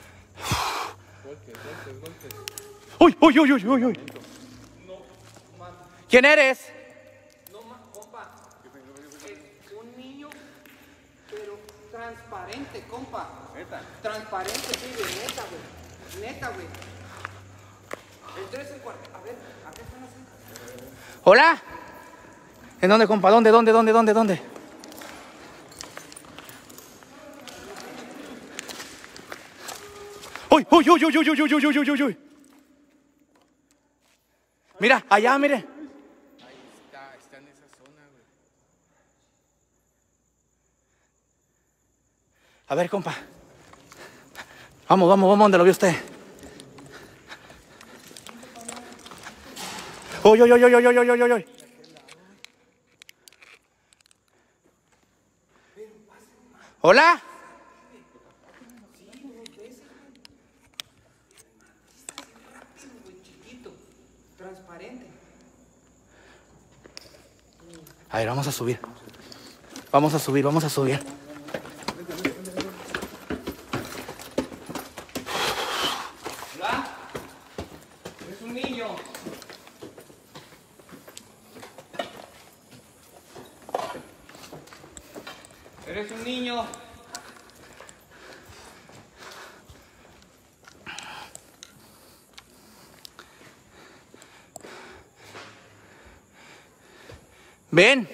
¡Uy, uy, uy, uy, uy, uy! ¿Quién eres?
No, ma, compa. Es un niño, pero transparente, compa.
¿Neta?
Transparente, sí, güey, neta, güey. Neta, güey. El tres en cuarto. A ver, acá están así.
¿Hola? ¿En dónde, compa? ¿Dónde, dónde, dónde, dónde, dónde? ¡Uy, uy, uy, uy, uy, uy, uy, uy, uy, uy, uy! Mira, allá, mire.
Ahí está, está en esa zona, güey.
A ver, compa. Vamos, vamos, vamos, ¿dónde lo vio usted? ¡Uy, uy, uy, uy, uy, uy, uy, uy, uy! ¿Hola?
Chiquito, transparente.
A ver, vamos a subir. Vamos a subir, vamos a subir.
Hola. Es un niño. Eres un niño.
Ven.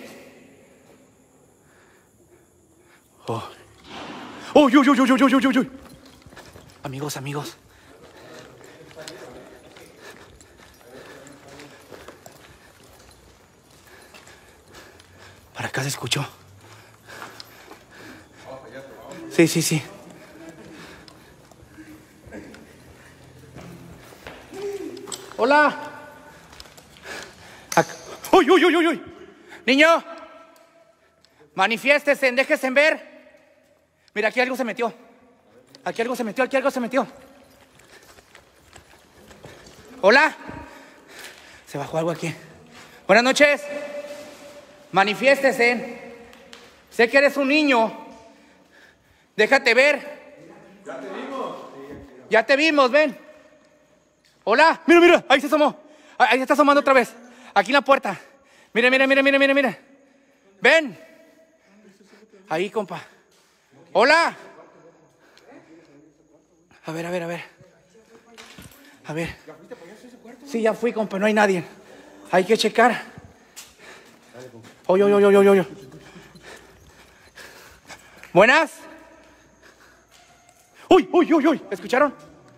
Oh. Uy, uy, uy, uy, uy, uy, uy, uy. Amigos, amigos. Para acá se escuchó. Sí, sí, sí. Hola. Ac- Uy, uy, uy, uy, uy. Niño, manifiéstese, déjese ver. Mira, aquí algo se metió. Aquí algo se metió, aquí algo se metió. Hola. Se bajó algo aquí. Buenas noches. Manifiéstese. Sé que eres un niño. Déjate ver.
Ya te vimos.
Ya te vimos, ven. Hola. Mira, mira, ahí se asomó. Ahí se está asomando otra vez. Aquí en la puerta. Mira, mira, mira, mira, mira, mira. Ven. Ahí, compa. Hola. A ver, a ver, a ver. A ver. Sí, ya fui, compa, no hay nadie. Hay que checar. Oye, oye, oye, oye, oye. Buenas. Uy, uy, uy, uy. ¿Escucharon?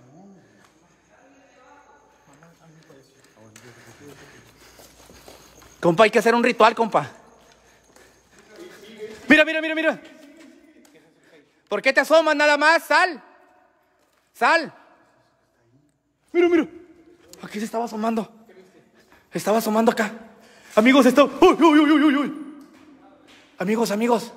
Compa, hay que hacer un ritual, compa. Mira, mira, mira, mira. ¿Por qué te asomas nada más? Sal. Sal. Mira, mira. Aquí se estaba asomando. Estaba asomando acá. Amigos, esto. Uy, uy, uy, uy, uy. Amigos, amigos.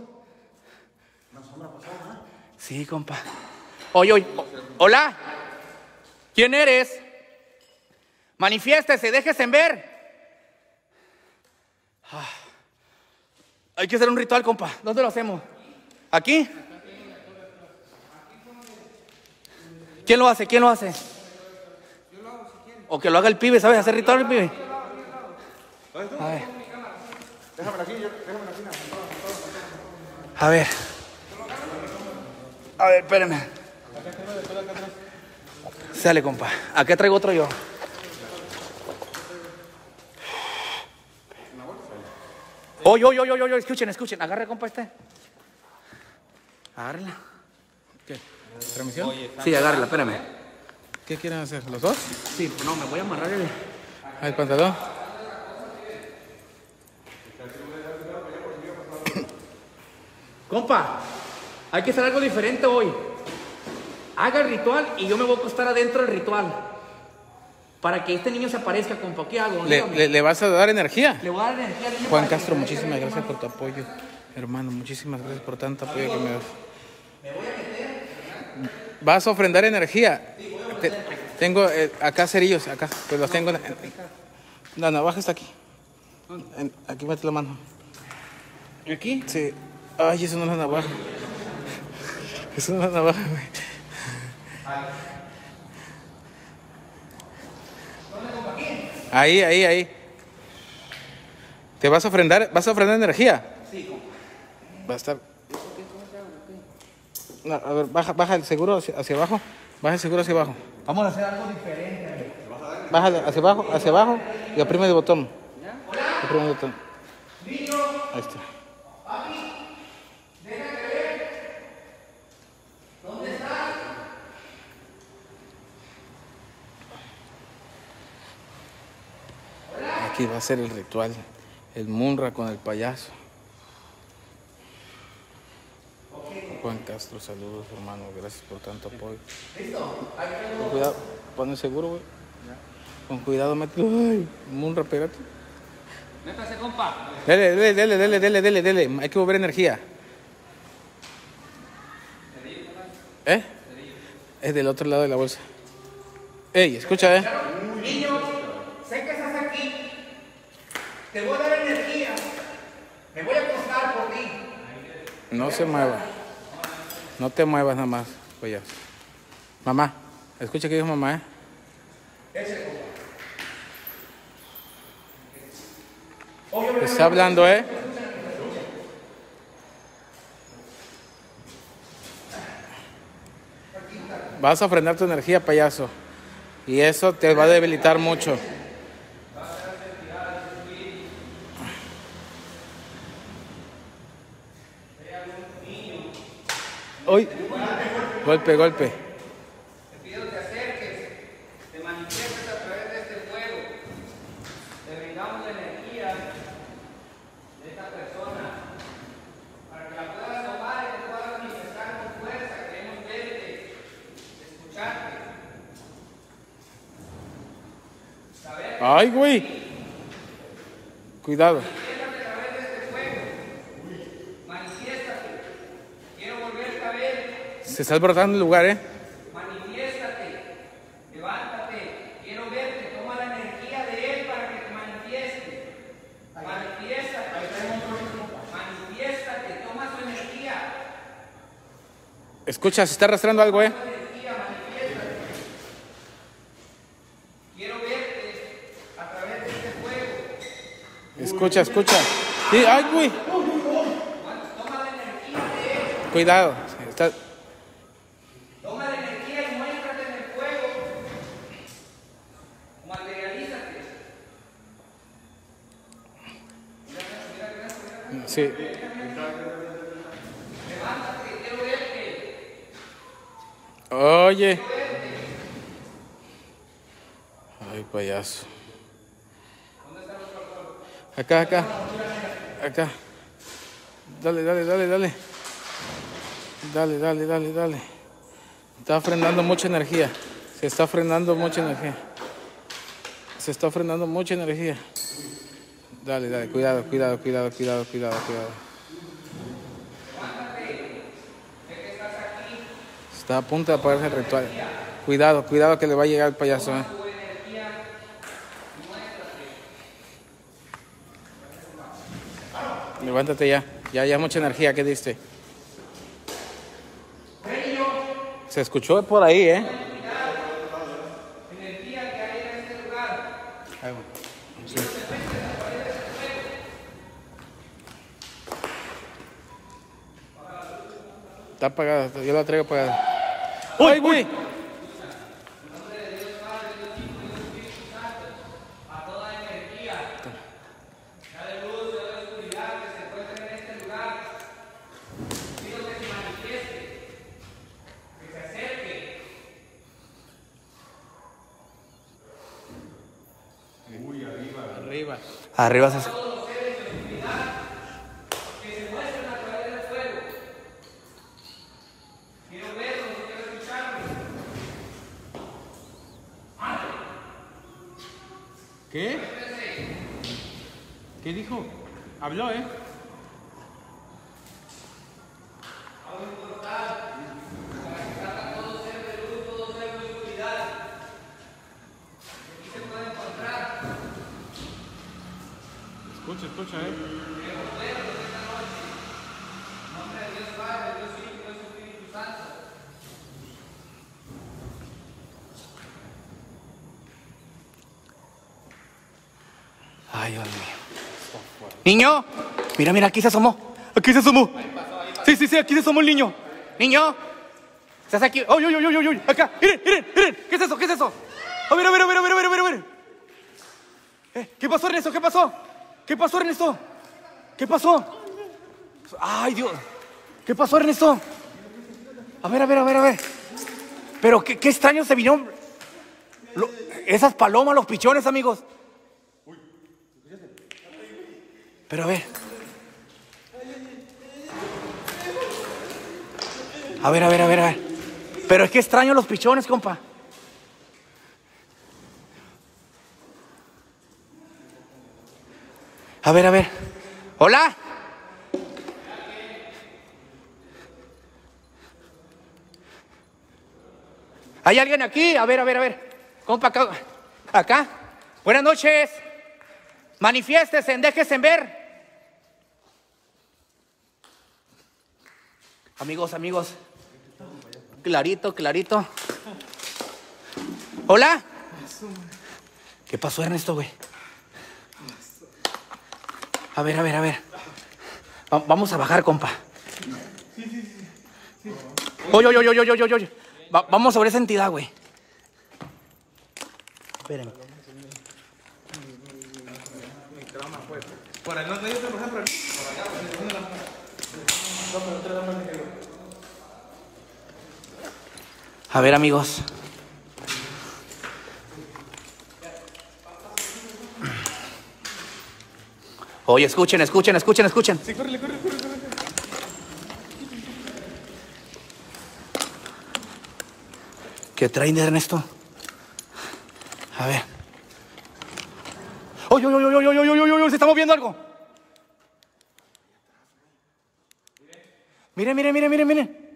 Sí, compa. Oye, oye. Hola. ¿Quién eres? Manifiéstese, déjese en ver. Ah. Hay que hacer un ritual, compa. ¿Dónde lo hacemos? ¿Aquí? ¿Quién lo hace? ¿Quién lo hace? O que lo haga el pibe, ¿sabes hacer ritual el pibe? A ver.
Déjame aquí, déjame aquí.
A ver. A ver, espérenme. Sale, compa. Acá traigo otro yo. Oye, oye, oye, oye, escuchen, escuchen. Agarre, compa, este. Agárrela.
¿Qué? ¿Transmisión?
Sí, agárrela, espérame.
¿Qué quieren hacer? ¿Los dos?
Sí, no, me voy a amarrar el...
¿El pantalón?
Compa, hay que hacer algo diferente hoy. Haga el ritual y yo me voy a acostar adentro del ritual. Para que este niño se aparezca, compa. ¿Qué hago?
¿Le, le, ¿Le vas a dar energía?
Le voy a dar energía al niño.
Juan
para que
Castro,
se-
muchísimas gracias por tu apoyo, hermano. Muchísimas gracias por tanto apoyo que me das. ¿Vas a ofrendar energía? Te- tengo eh, acá cerillos, acá. Pues los tengo. En, en- la navaja está aquí. En- aquí mete la mano.
¿Aquí?
Sí. Ay, eso no es una navaja. Eso no es una navaja, güey. Ahí, ahí, ahí. ¿Te vas a ofrendar? ¿Vas a ofrendar energía?
Sí, compa.
Va a estar. No, a ver, baja, baja el seguro hacia, hacia abajo. Baja el seguro hacia abajo.
Vamos a hacer algo diferente.
Bájale hacia abajo, hacia abajo y oprime el botón. Oprime el botón. Ahí está. Aquí va a ser el ritual. El Munra con el payaso. Juan Castro, saludos, hermano. Gracias por tanto apoyo. Con cuidado, pon el seguro, güey. Con cuidado, mételo. Ay, Munra, pégate.
Métase, compa.
Dele, dele, dele, dele, dele, dele, dele. Hay que mover energía. ¿Eh? Es del otro lado de la bolsa. Ey, escucha, eh.
Niño, sé que estás aquí. Te voy a dar energía. Me voy a acostar por ti.
No se mueva. No te muevas nada más, pues. Mamá, escucha que dijo mamá, eh. Te está hablando, eh. Vas a ofrendar tu energía, payaso. Y eso te va a debilitar mucho. Uy. Golpe, golpe.
Te pido te acerques, te manifiestes a través de este fuego. Te brindamos la energía de esta persona para que la puedas tomar y te puedas manifestar con fuerza. Queremos verte, escucharte.
Ay, güey. Cuidado.
Manifiéstate a través de este fuego. Manifiéstate. Quiero volverte a ver.
Se está alborotando el lugar, eh.
Manifiéstate. Levántate. Quiero verte. Toma la energía de Él para que te manifieste. Manifiéstate. Manifiéstate. Toma su energía.
Escucha, se está arrastrando algo, eh.
Energía, manifiéstate. Quiero verte a través de este fuego.
Escucha, escucha. Sí, ay, güey.
Toma la energía de Él.
Cuidado. Está...
Toma la energía y muéstrate en el fuego. Materialízate.
Sí.
Levántate.
Oye. Ay, payaso. Acá, acá. Acá. Dale, dale, dale, dale. Dale, dale, dale, dale. Está frenando mucha energía. Se está frenando mucha energía. Se está frenando mucha energía. Dale, dale, cuidado, cuidado, cuidado, cuidado, cuidado, cuidado. Está a punto de apagarse el ritual. Cuidado, cuidado que le va a llegar el payaso, eh. Levántate ya. Ya, ya mucha energía que diste. Se escuchó por ahí, ¿eh? Ahí va. Sí. Está apagada, yo la traigo apagada. ¡Uy, güey! Arriba.
Arriba se...
¿Qué? ¿Qué dijo? Habló, ¿eh? Escucha, escucha, ¿eh?
Ay, Dios mío. Niño, mira, mira, aquí se asomó. Aquí se asomó. Sí, sí, sí, aquí se asomó el niño. Niño, estás aquí. Uy, uy, uy, uy, uy, acá. Miren, miren, miren. ¿Qué es eso? ¿Qué es eso? A ver, a ver, a ver, a ver, a ver, a ver, a ver. Eh, ¿Qué pasó, Ernesto? ¿Qué pasó? ¿Qué pasó, Ernesto? ¿Qué pasó? Ay, Dios. ¿Qué pasó, Ernesto? A ver, a ver, a ver, a ver. Pero qué, qué extraño se vino. Lo, esas palomas, los pichones, amigos. Pero a ver. A ver, a ver, a ver, a ver. Pero es que extraño los pichones, compa. A ver, a ver. Hola. ¿Hay alguien aquí? A ver, a ver, a ver. Compa, acá. Acá. Buenas noches. Manifiéstese, déjense ver. Amigos, amigos. Clarito, clarito. Hola. ¿Qué pasó, Ernesto, güey? A ver, a ver, a ver. Va- vamos a bajar, compa. Oye, oye, oye, oye, oye, oye. Va- vamos sobre esa entidad, güey. Esperen.
Por ahí no te digo, por ejemplo.
A ver, amigos. Oye, escuchen, escuchen, escuchen, escuchen.
Sí, córrele, córrele, córrele, córrele.
¿Qué traen de Ernesto? A ver. ¡Oye, oye, oye, oye, oye, oye, oye! ¡Se está moviendo algo! Miren, miren, miren, miren, miren.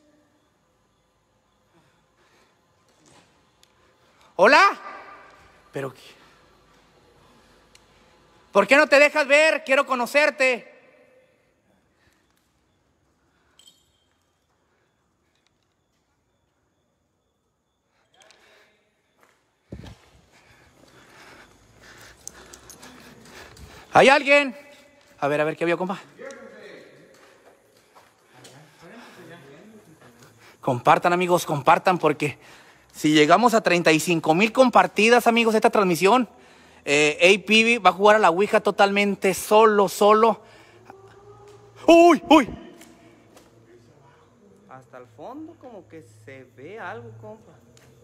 ¿Hola? Pero... ¿por qué no te dejas ver? Quiero conocerte. ¿Hay alguien? A ver, a ver, ¿qué vio, compa? Compartan, amigos, compartan, porque si llegamos a treinta y cinco mil compartidas, amigos, esta transmisión, eh, A P B va a jugar a la Ouija totalmente solo, solo. ¡Uy, uy!
Hasta el fondo. fondo como que se ve algo, compa.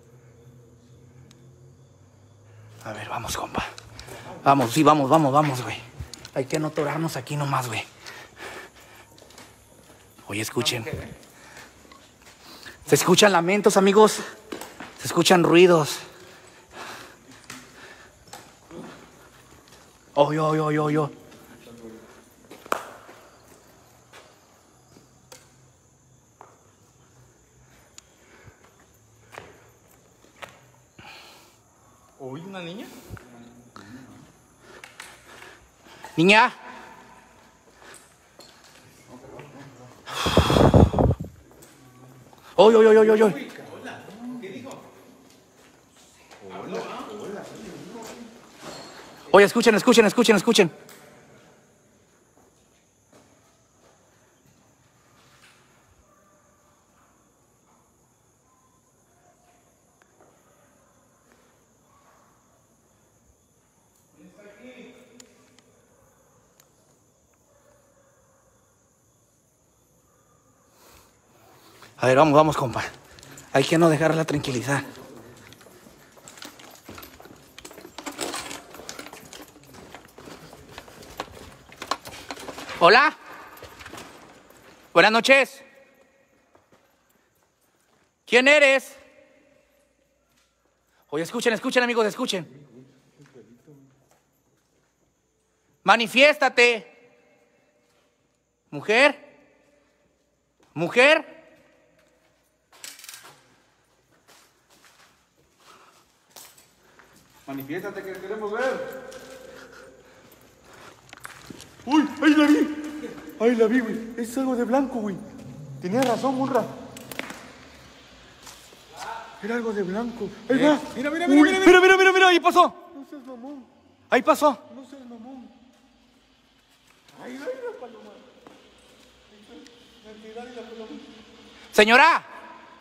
A ver, vamos, compa. Vamos, sí, vamos, vamos, vamos, güey. Hay que no atorarnos aquí nomás, güey. Oye, escuchen. Se escuchan lamentos, amigos. Se escuchan ruidos. Oye, oye, oye, oye.
¿Oí una niña?
Niña. Oye, oye, oye, oye, oye.
¿Qué dijo?
Oye, escuchen, escuchen, escuchen, escuchen. A ver, vamos, vamos, compa. Hay que no dejarla tranquilizar. Hola. Buenas noches. ¿Quién eres? Oye, escuchen, escuchen, amigos, escuchen. Manifiéstate. Mujer. Mujer.
Manifiéstate que queremos ver. Uy, ahí la vi. Ahí la vi, güey. Es algo de blanco, güey. Tenías razón, Munra. Era algo de blanco. Ahí va.
Mira, mira, mira,
Uy,
mira,
Mira, mira, mira, mira, ahí pasó.
No seas mamón.
Ahí pasó.
No seas mamón. Ahí va, la paloma.
Señora.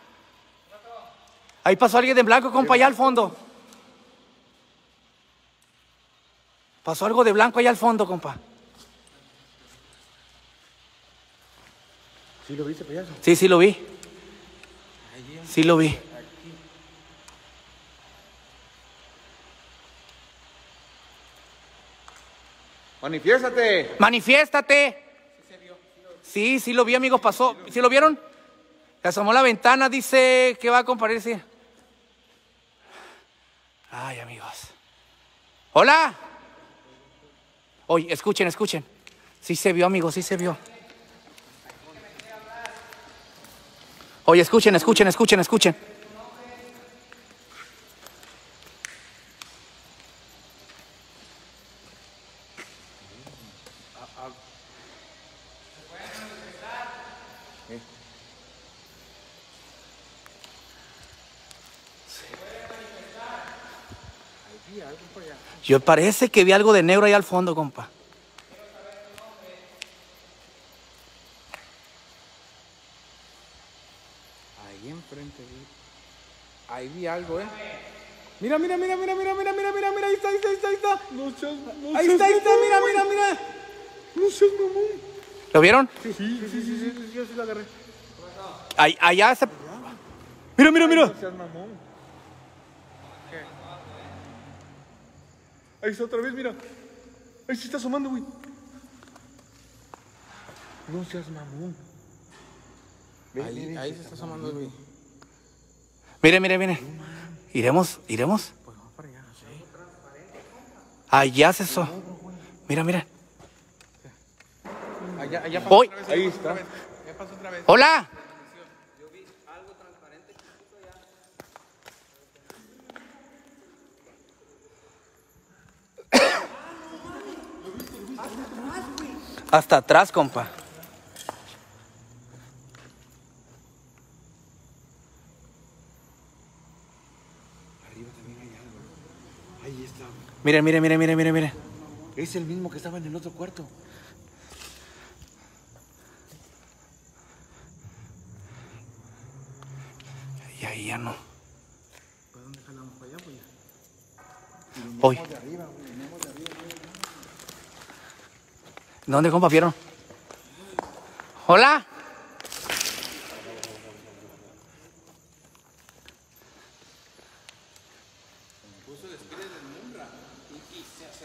Ahí pasó alguien de blanco, compa, allá al fondo. Pasó algo de blanco allá al fondo, compa.
¿Sí lo viste, payaso?
Sí, sí lo vi. Sí lo vi.
Manifiéstate.
Manifiéstate. Sí, sí lo vi, amigos, pasó. ¿Sí lo vieron? Se asomó a la ventana, dice que va a compartir. Ay, amigos. Hola. Oye, escuchen, escuchen. Sí se vio, amigos, sí se vio. Oye, escuchen, escuchen, escuchen, escuchen. Yo parece que vi algo de negro ahí al fondo, compa.
Ahí enfrente vi. Ahí vi algo, eh. Mira, mira, mira, mira, mira, mira, mira, mira, mira, ahí está, ahí está, ahí está, ahí está.
No seas, no
Ahí
seas
está, ahí está,
mamón,
mira,
güey.
mira, mira.
No seas mamón.
¿Lo vieron?
Sí, sí, sí, sí, sí, sí, yo sí lo agarré.
Ahí, allá se... Mira, mira, mira.
No seas mamón. Ahí está otra vez, mira. Ahí se está asomando, güey. No seas mamón. Ven,
Ahí,
ven,
ahí
ven.
se está asomando, güey.
Mire, mire, mire. ¿Iremos? ¿Iremos?
Pues vamos para allá, sí.
Allá se eso. Mira, mira.
Allá, allá pasó
Hoy.
otra vez.
Ahí
pasó
está.
otra vez. Ya pasó otra vez.
Hola. Hasta atrás, compa.
Arriba también hay algo. Ahí está.
Mire, mire, mire, mire, mire, mire.
Es el mismo que estaba en el otro cuarto.
Y ahí ya no.
¿Para dónde jalamos? ¿Para allá, pues ya?
Hoy.
De arriba, güey. Venimos de arriba, güey.
¿Dónde, compa, vieron? Hola.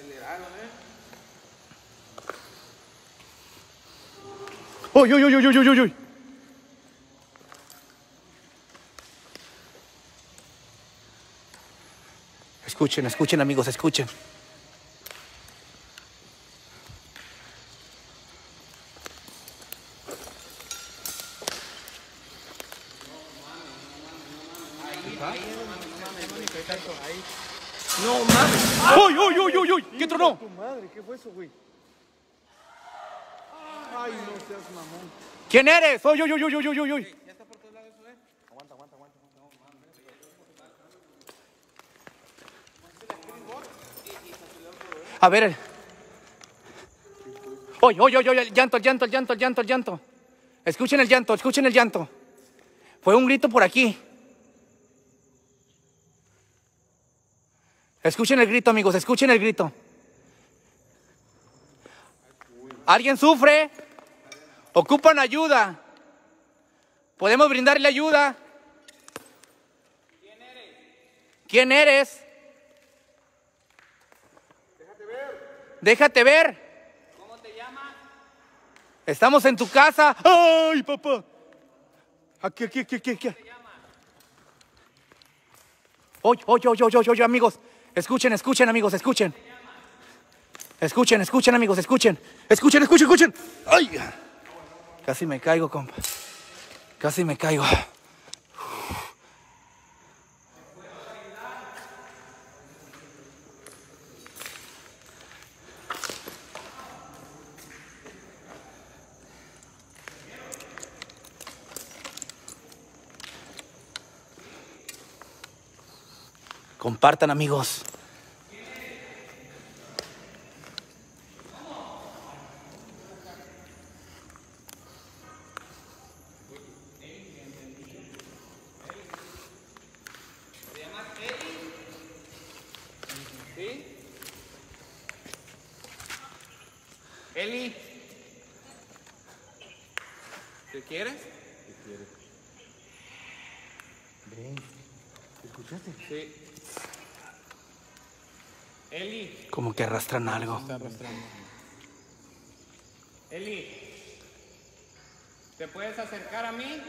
aceleraron, ¿eh?
¡Uy, uy, uy, uy, uy, uy, uy! Escuchen, escuchen, amigos, escuchen.
No mames.
¡Uy, uy, uy, uy, uy! ¿Qué tronó?
Tu madre, ¿qué fue eso, güey? Ay, no seas mamón.
¿Quién eres? ¡Uy, uy, uy, uy, uy, uy, uy!
Ya está por todos lados eso, ¿eh? Aguanta, aguanta, aguanta.
A ver. ¡Uy, uy, uy, uy! El llanto, el llanto, el llanto, el llanto, el llanto. Escuchen el llanto, escuchen el llanto. Fue un grito por aquí. Escuchen el grito, amigos, escuchen el grito. ¿Alguien sufre? ¿Ocupan ayuda? ¿Podemos brindarle ayuda? ¿Quién eres? ¿Quién eres? Déjate ver. Déjate ver.
¿Cómo te llamas?
Estamos en tu casa. ¡Ay, papá! Aquí, aquí, aquí, aquí, aquí. Oye, oye, oye, oye, oye, amigos. Escuchen, escuchen, amigos, escuchen. Escuchen, escuchen, amigos, escuchen. Escuchen, escuchen, escuchen. ¡Ay! Casi me caigo, compa. Casi me caigo. Compartan, amigos.
Eli. ¿Qué quieres?
¿Qué quieres? Ven. ¿Escuchaste?
Sí. Eli.
Como que arrastran algo.
Está arrastrando.
Eli. ¿Te puedes acercar a mí?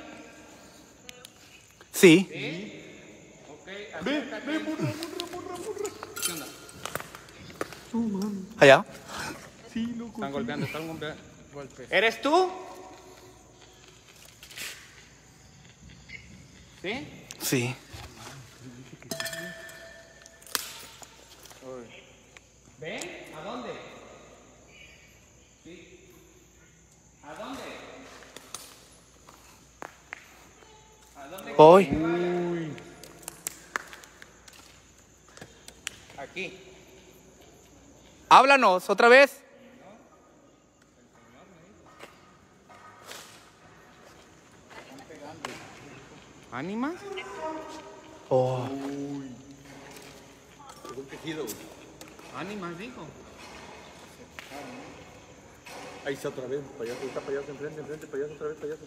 Sí.
¿Sí? Ok, acércate. Ven, ven, morra, morra, morra, morra. ¿Qué onda?
Allá.
Sí, loco.
Están golpeando, están golpeando. ¿Eres tú? ¿Sí?
Sí.
¿Ven? ¿A dónde? Sí. ¿A dónde? ¿A dónde?
Hoy.
Uy.
Aquí.
Háblanos otra vez.
¿Ánimas?
Oh.
Es un tejido.
¿Ánimas, dijo?
Ahí está otra vez, payaso. Ahí está payaso enfrente, enfrente, payaso, otra vez, payaso.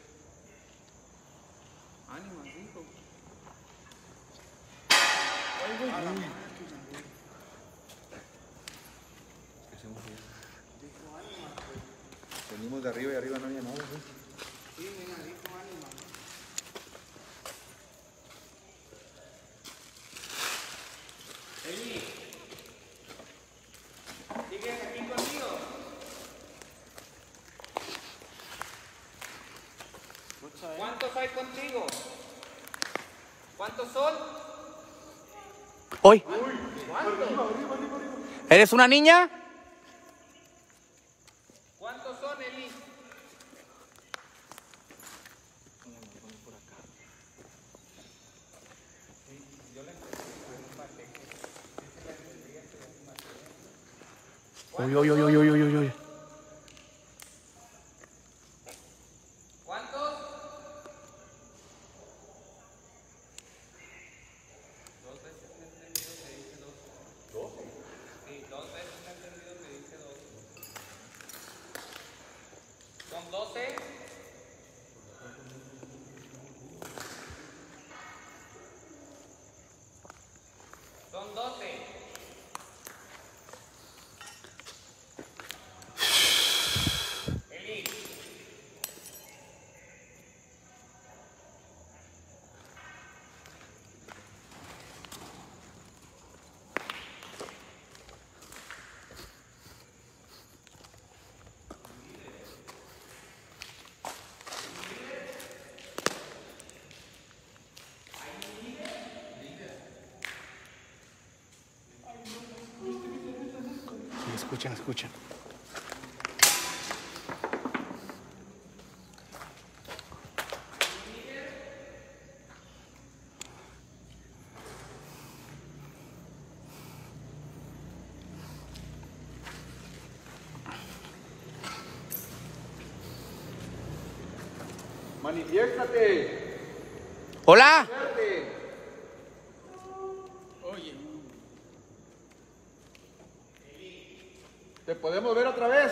¿Ánimas, dijo?
Venimos de arriba y arriba no había nada. ¿Sí?
Sí, mira, dijo ánimas. Eli, ¿sigues aquí conmigo? ¿Cuántos hay contigo? ¿Cuántos son?
Hoy.
¿Cuántos?
¿Eres una niña?
¿Cuántos son, Eli?
Uy, uy, uy, uy, uy, uy, uy.
¿Cuántos? Dos veces me he entendido que dice dos. ¿Dos? Sí, dos veces me he entendido que dice dos. ¿Son doce? Son doce.
Oye, escuchen, escuchen.
Manifiéstate.
¡Hola!
Oye. ¿Te podemos ver otra vez?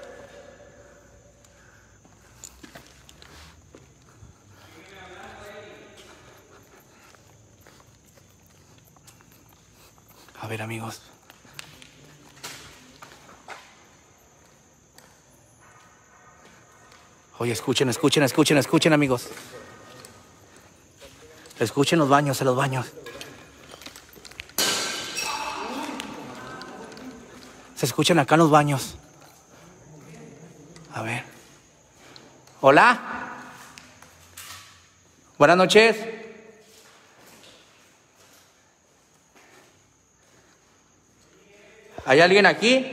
A ver, amigos. Oye, escuchen, escuchen, escuchen, escuchen, amigos. Escuchen los baños, en los baños. Se escuchan acá en los baños. A ver. Hola. Buenas noches. ¿Hay alguien aquí?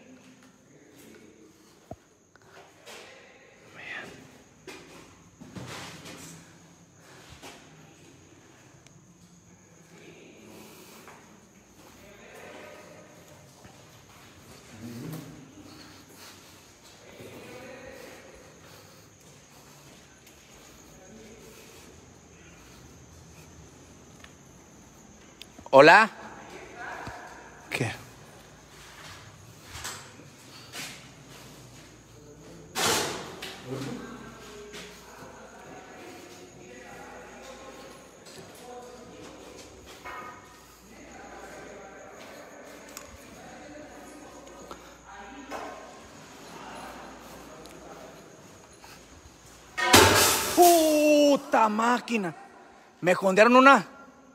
¿Hola? ¿Qué? ¡Puta máquina! Me jondearon una.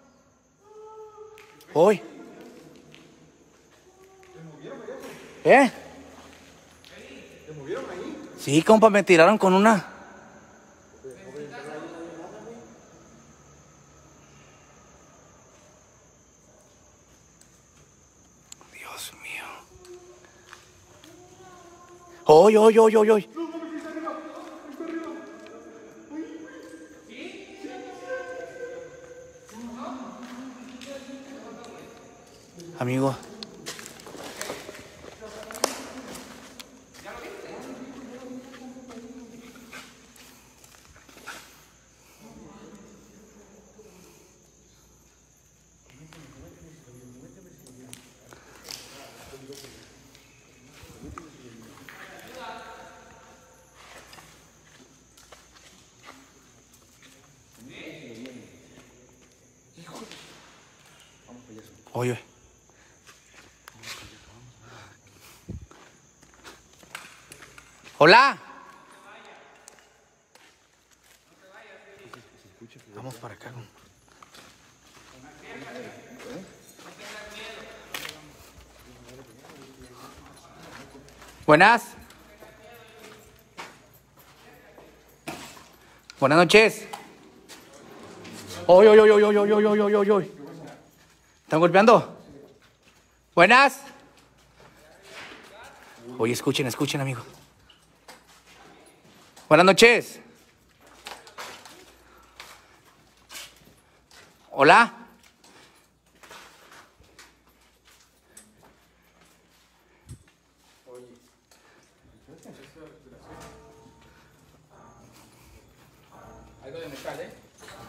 Hoy. ¿Eh?
¿Te movieron ahí?
Sí, compa, me tiraron con una. Dios mío. Hoy, hoy, hoy, hoy, hoy. Amigo. Oye. Hola. Vamos para acá. Buenas. Buenas noches. Oy, oy, oy, oy, oy, oy, oy, oy, oy, oy. ¿Están golpeando? Buenas. Oye, escuchen, escuchen, amigos. Buenas noches. Hola.
Algo de metal, ¿eh?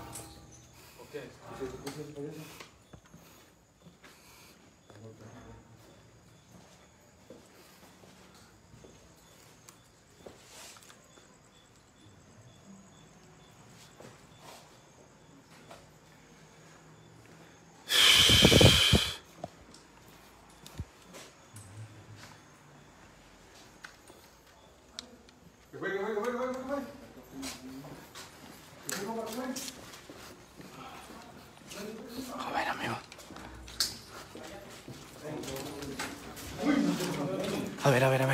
A ver, amigo. A ver, a ver, a ver.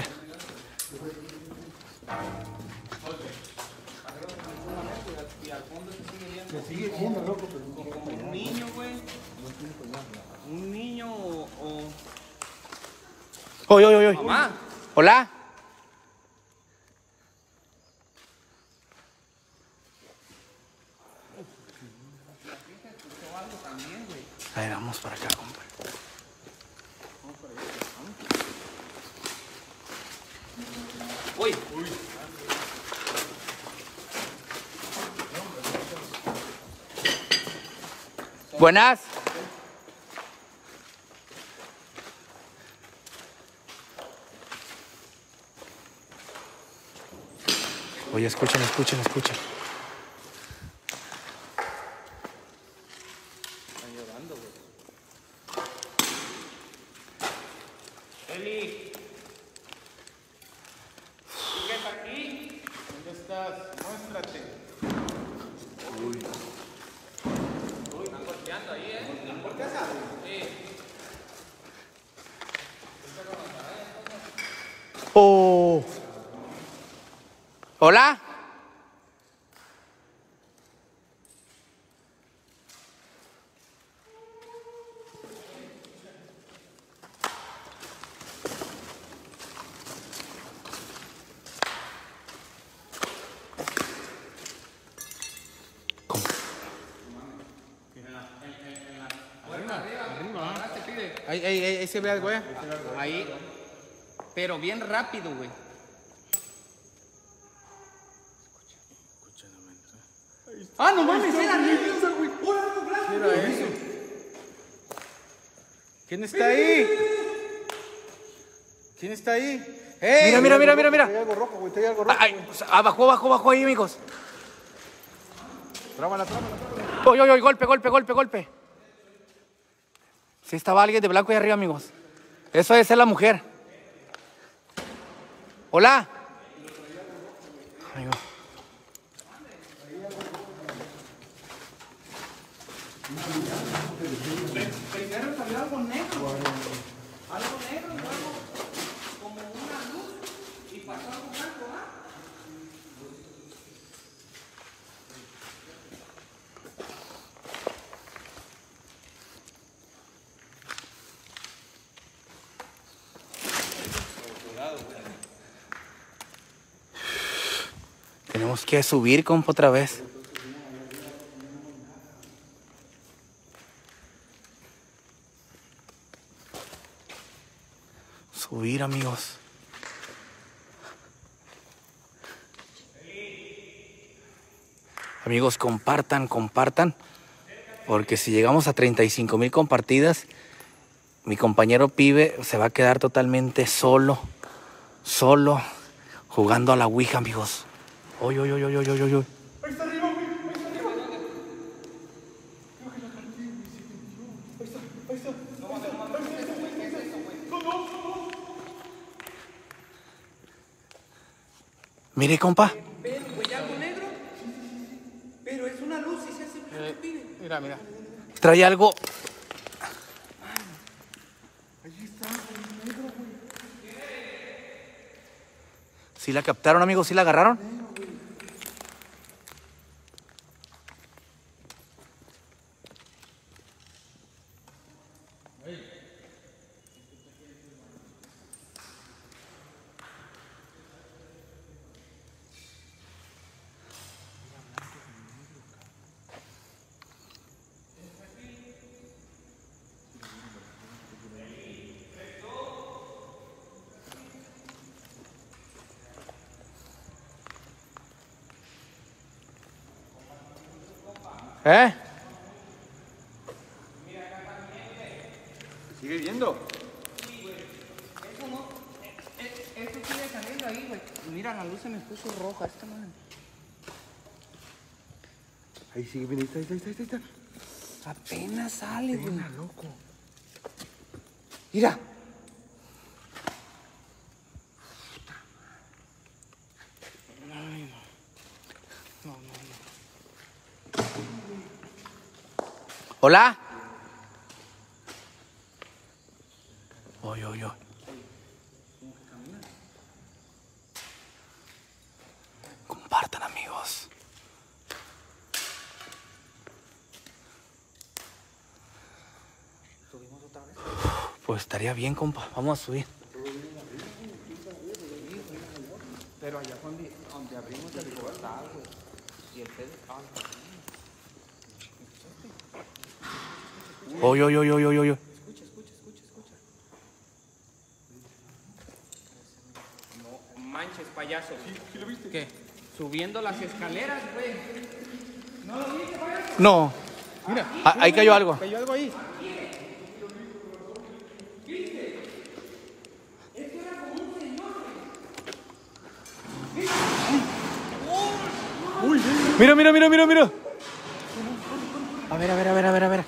Se sigue viendo, loco, pero como un niño, güey. Un niño o, o
Oy, oy, oy, oy.
Mamá.
Hola. A ver, vamos para acá, compa.
Uy.
Buenas. Oye, escuchen, escuchen, escuchen.
Están llorando, güey.
Eli. ¿Sigues aquí?
¿Dónde estás? Muéstrate.
Uy, están golpeando ahí, ¿eh? ¿Por qué sabes? Sí.
Oh. Hola. ¿Cómo?
Arriba. Te pide.
Ahí, ahí, ahí, ahí se ve algo, güey.
Ahí. Pero bien rápido, güey. Ah, no mames, era nerviosa, güey.
Mira eso. ¿Quién está ahí? ¿Quién está ahí? ¡Ey!
Mira, mira, mira, mira, mira.
Trae algo rojo, güey. Trae algo rojo.
Ay, abajo, abajo, abajo ahí, amigos.
Trámala, trámala, trámala.
Oye, oye, oye, golpe, golpe, golpe, golpe. Sí, estaba alguien de blanco ahí arriba, amigos. Eso debe ser la mujer. Hola. Amigo.
Primero salió algo negro. Algo negro y luego como una luz y pasó algo blanco, ¿ah?
Tenemos que subir, compa, otra vez. Subir, amigos. Amigos, compartan, compartan. Porque si llegamos a treinta y cinco mil compartidas, mi compañero Pibe se va a quedar totalmente solo. Solo. Jugando a la Ouija, amigos. Oy, oy, oy, oy, oy, oy, oy.
Ahí está arriba, güey. Ahí está arriba. Ahí está, ahí está.
Mire, compa.
Pero, güey, algo negro. Pero es una luz y se hace blanco, pide.
Mira, mira.
Trae algo.
Ahí está, güey, negro, güey.
¿Sí la captaron, amigos? ¿Sí la agarraron? ¿Eh?
¿Sigue viendo?
Eso no. Eso sigue saliendo ahí, güey. Mira, la luz se me puso roja esta madre.
Ahí sigue viendo. Ahí está, ahí está, ahí está. Ahí está.
Apenas sale, güey.
Pena, loco.
Mira.
¿Hola? Oy, oy, oy. Compartan, amigos.
¿Subimos otra vez?
Pues estaría bien, compa. Vamos a subir.
Pero allá fue donde, donde abrimos el portal, güey. Y el pedo estaba...
Oye, oye, oye, oye, oye.
Escucha, escucha, escucha, escucha. No manches, payaso. ¿Sí, sí lo viste? ¿Qué? Subiendo las escaleras, güey. ¿No lo viste, payaso?
No.
Mira.
Ah, ahí cayó algo.
Cayó algo ahí.
Mira, mira, mira, mira, mira. A ver, a ver, a ver, a ver, a ver.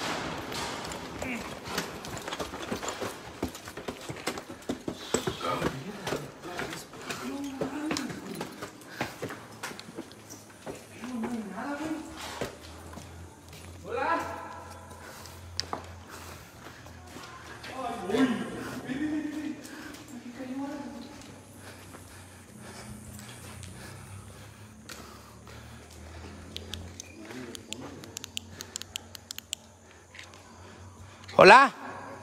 Hola.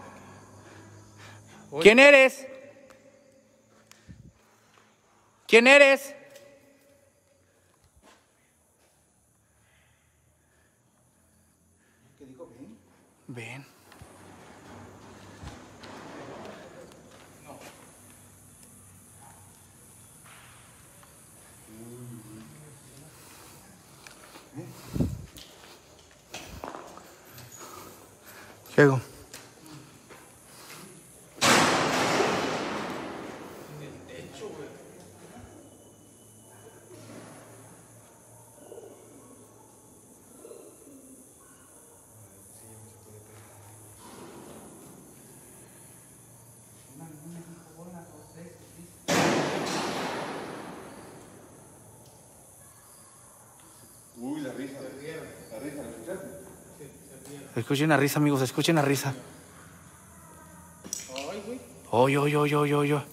¿Quién eres? ¿Quién eres?
¿Qué dijo? Ven.
Ven. ¿Qué hago?
Uy, la risa. La risa, ¿la escuchaste?
Escuchen la risa, amigos, escuchen la risa.
Ay, güey.
Oye, oye, oye, oye, oye.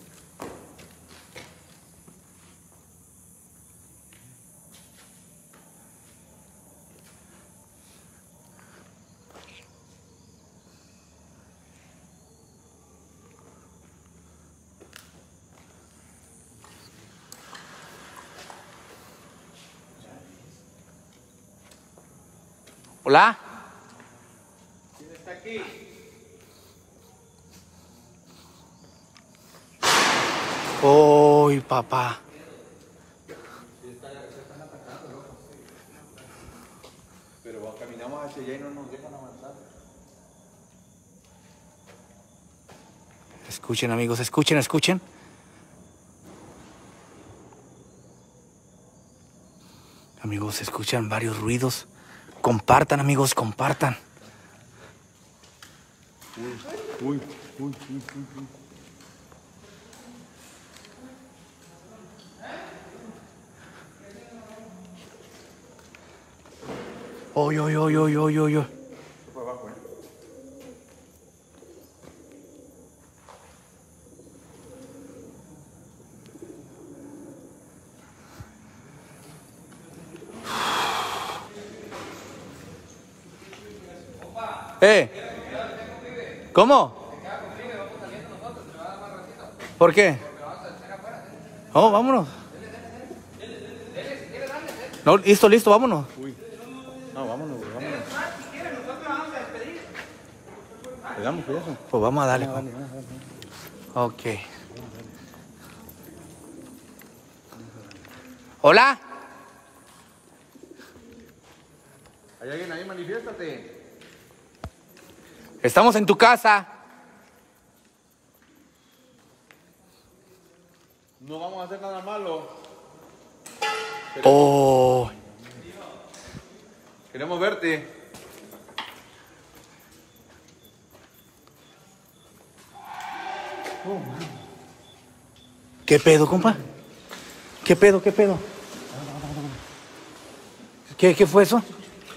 Hola.
¿Quién está aquí?
Uy, papá.
Pero caminamos hacia allá y no nos dejan avanzar.
Escuchen, amigos, escuchen, escuchen. Amigos, escuchan varios ruidos. Compartan, amigos, compartan.
Uy, uy, uy, uy, uy.
Oye, oye, oye, oye, oye, oye.
Fue abajo, ¿eh?
¿Eh? ¿Cómo? ¿Por qué? Oh, vámonos. No, listo, listo, vámonos.
Uy. No, vámonos, güey, vámonos. ¿Le damos eso?
Pues vamos a darle.
Vale, vale, vale.
Ok. Hola.
¿Hay alguien ahí? Manifiéstate.
Estamos en tu casa.
No vamos a hacer nada malo.
Oh.
Queremos verte.
¿Qué pedo, compa? ¿Qué pedo, qué pedo? ¿Qué, qué fue eso?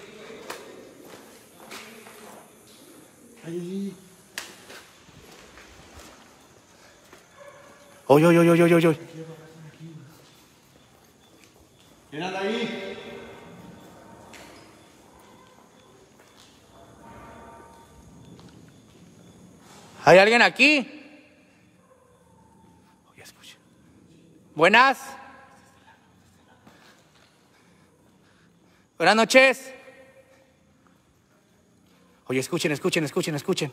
Oye, oye, oye, oye, oye, oye.
¿Quién anda ahí?
¿Hay alguien aquí? Oye, escucha. Buenas. Buenas noches. Oye, escuchen, escuchen, escuchen, escuchen.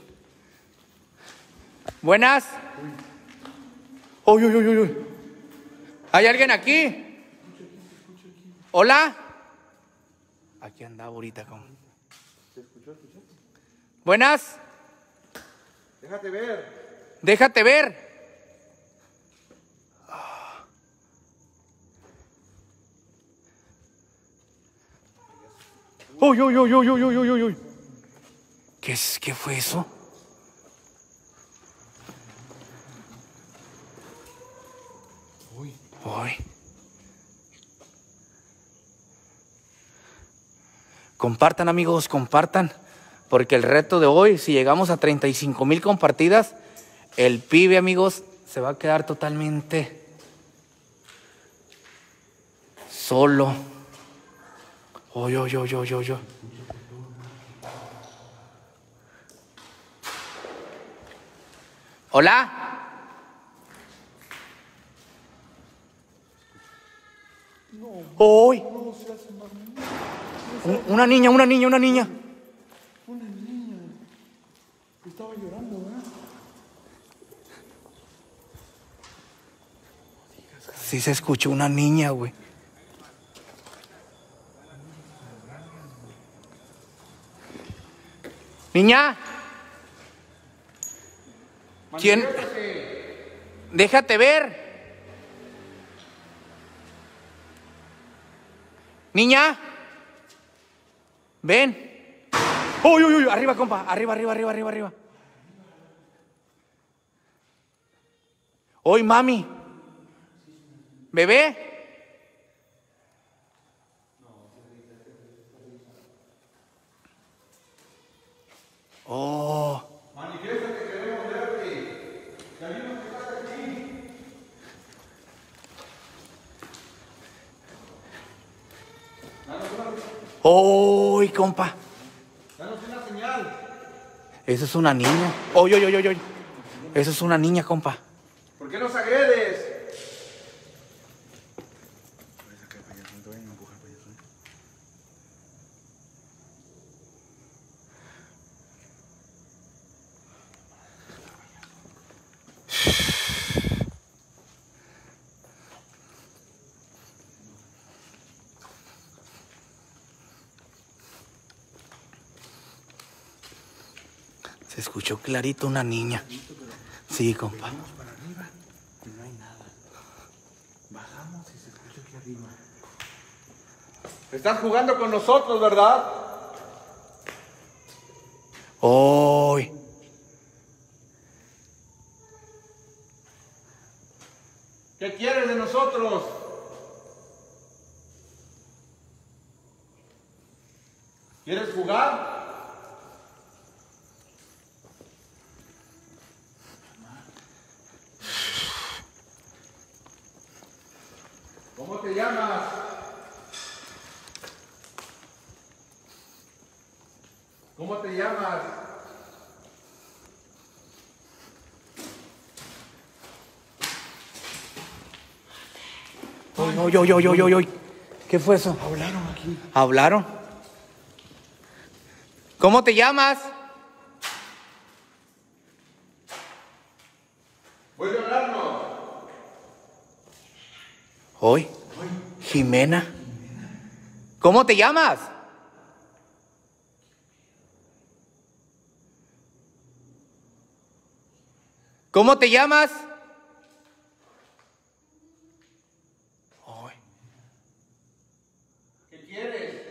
Buenas. Uy, uy, uy, uy, uy. ¿Hay alguien aquí? Hola. Aquí andaba ahorita con. Buenas.
Déjate ver.
Déjate ver. Uy, uy, uy, uy, uy, uy, uy, uy. ¿Qué es? ¿Qué fue eso? Uy. Uy. Compartan, amigos, compartan. Porque el reto de hoy, si llegamos a treinta y cinco mil compartidas, el pibe, amigos, se va a quedar totalmente solo. Oy, oy, oy, oy, oy, oy. Hola. Hoy. Una niña, una niña, una niña.
Una niña. Estaba llorando, ¿verdad?
Sí se escuchó una niña, güey. Niña. ¿Quién? Déjate ver. Niña. Ven. Uy, uy, uy, arriba, compa. Arriba, arriba, arriba, arriba, arriba. Hoy, mami. Bebé. Oh.
Manifiéstate, queremos verte. Ya vimos que estás aquí.
¡Uy, compa!
Danos una señal.
Eso es una niña. ¡Oy, oy, oy, oy, oy! Eso es una niña, compa.
¿Por qué nos agredes?
Se escuchó clarito una niña. Sí, compa.
Vamos para arriba y no hay nada. Bajamos y se escucha aquí arriba.
Estás jugando con nosotros, ¿verdad?
¡Uy!
¿Qué quieres de nosotros? ¿Quieres jugar? ¿Cómo te llamas? ¿Cómo te llamas?
¡Oy, oy, oy, oy, oy, oy, oy! ¿Qué fue eso?
Hablaron aquí.
¿Hablaron? ¿Cómo te llamas?
¿Vuelve a hablarnos?
Hoy. Jimena. ¿Cómo te llamas? ¿Cómo te llamas? Hoy.
¿Qué quieres?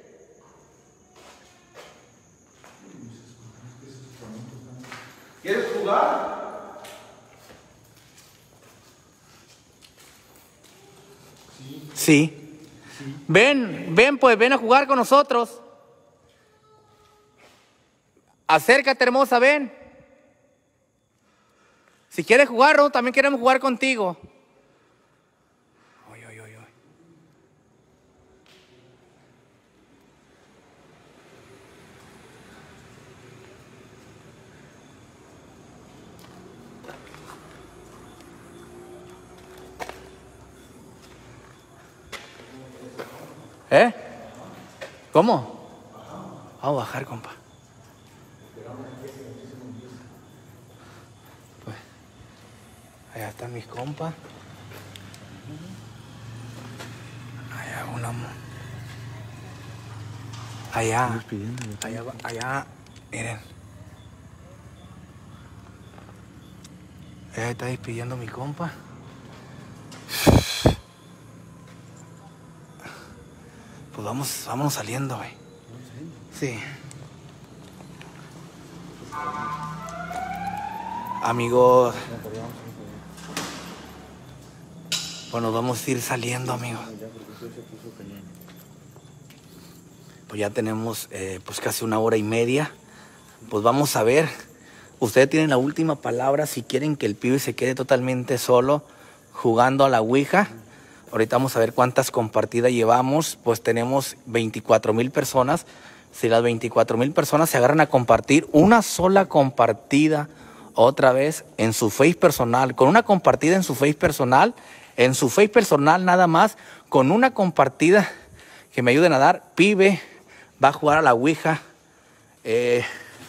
¿Quieres jugar?
Sí. Ven, ven, pues ven a jugar con nosotros. Acércate, hermosa, ven. Si quieres jugar, ¿no? También queremos jugar contigo. Oy, oy, oy, oy. ¿Eh? ¿Cómo? Vamos a bajar, compa. Pues, allá están mis compas. Allá una... Allá, allá, allá, miren. Allá está despidiendo mi compa. Pues vamos, vamos saliendo, güey. Sí. Amigos. Bueno, vamos a ir saliendo, amigos. Pues ya tenemos eh, pues casi una hora y media. Pues vamos a ver. Ustedes tienen la última palabra si quieren que el pibe se quede totalmente solo jugando a la Ouija. Ahorita vamos a ver cuántas compartidas llevamos. Pues tenemos veinticuatro mil personas. Si las veinticuatro mil personas se agarran a compartir una sola compartida otra vez en su Face personal, con una compartida en su Face personal, en su Face personal nada más, con una compartida que me ayuden a dar, pibe va a jugar a la Ouija. Eh,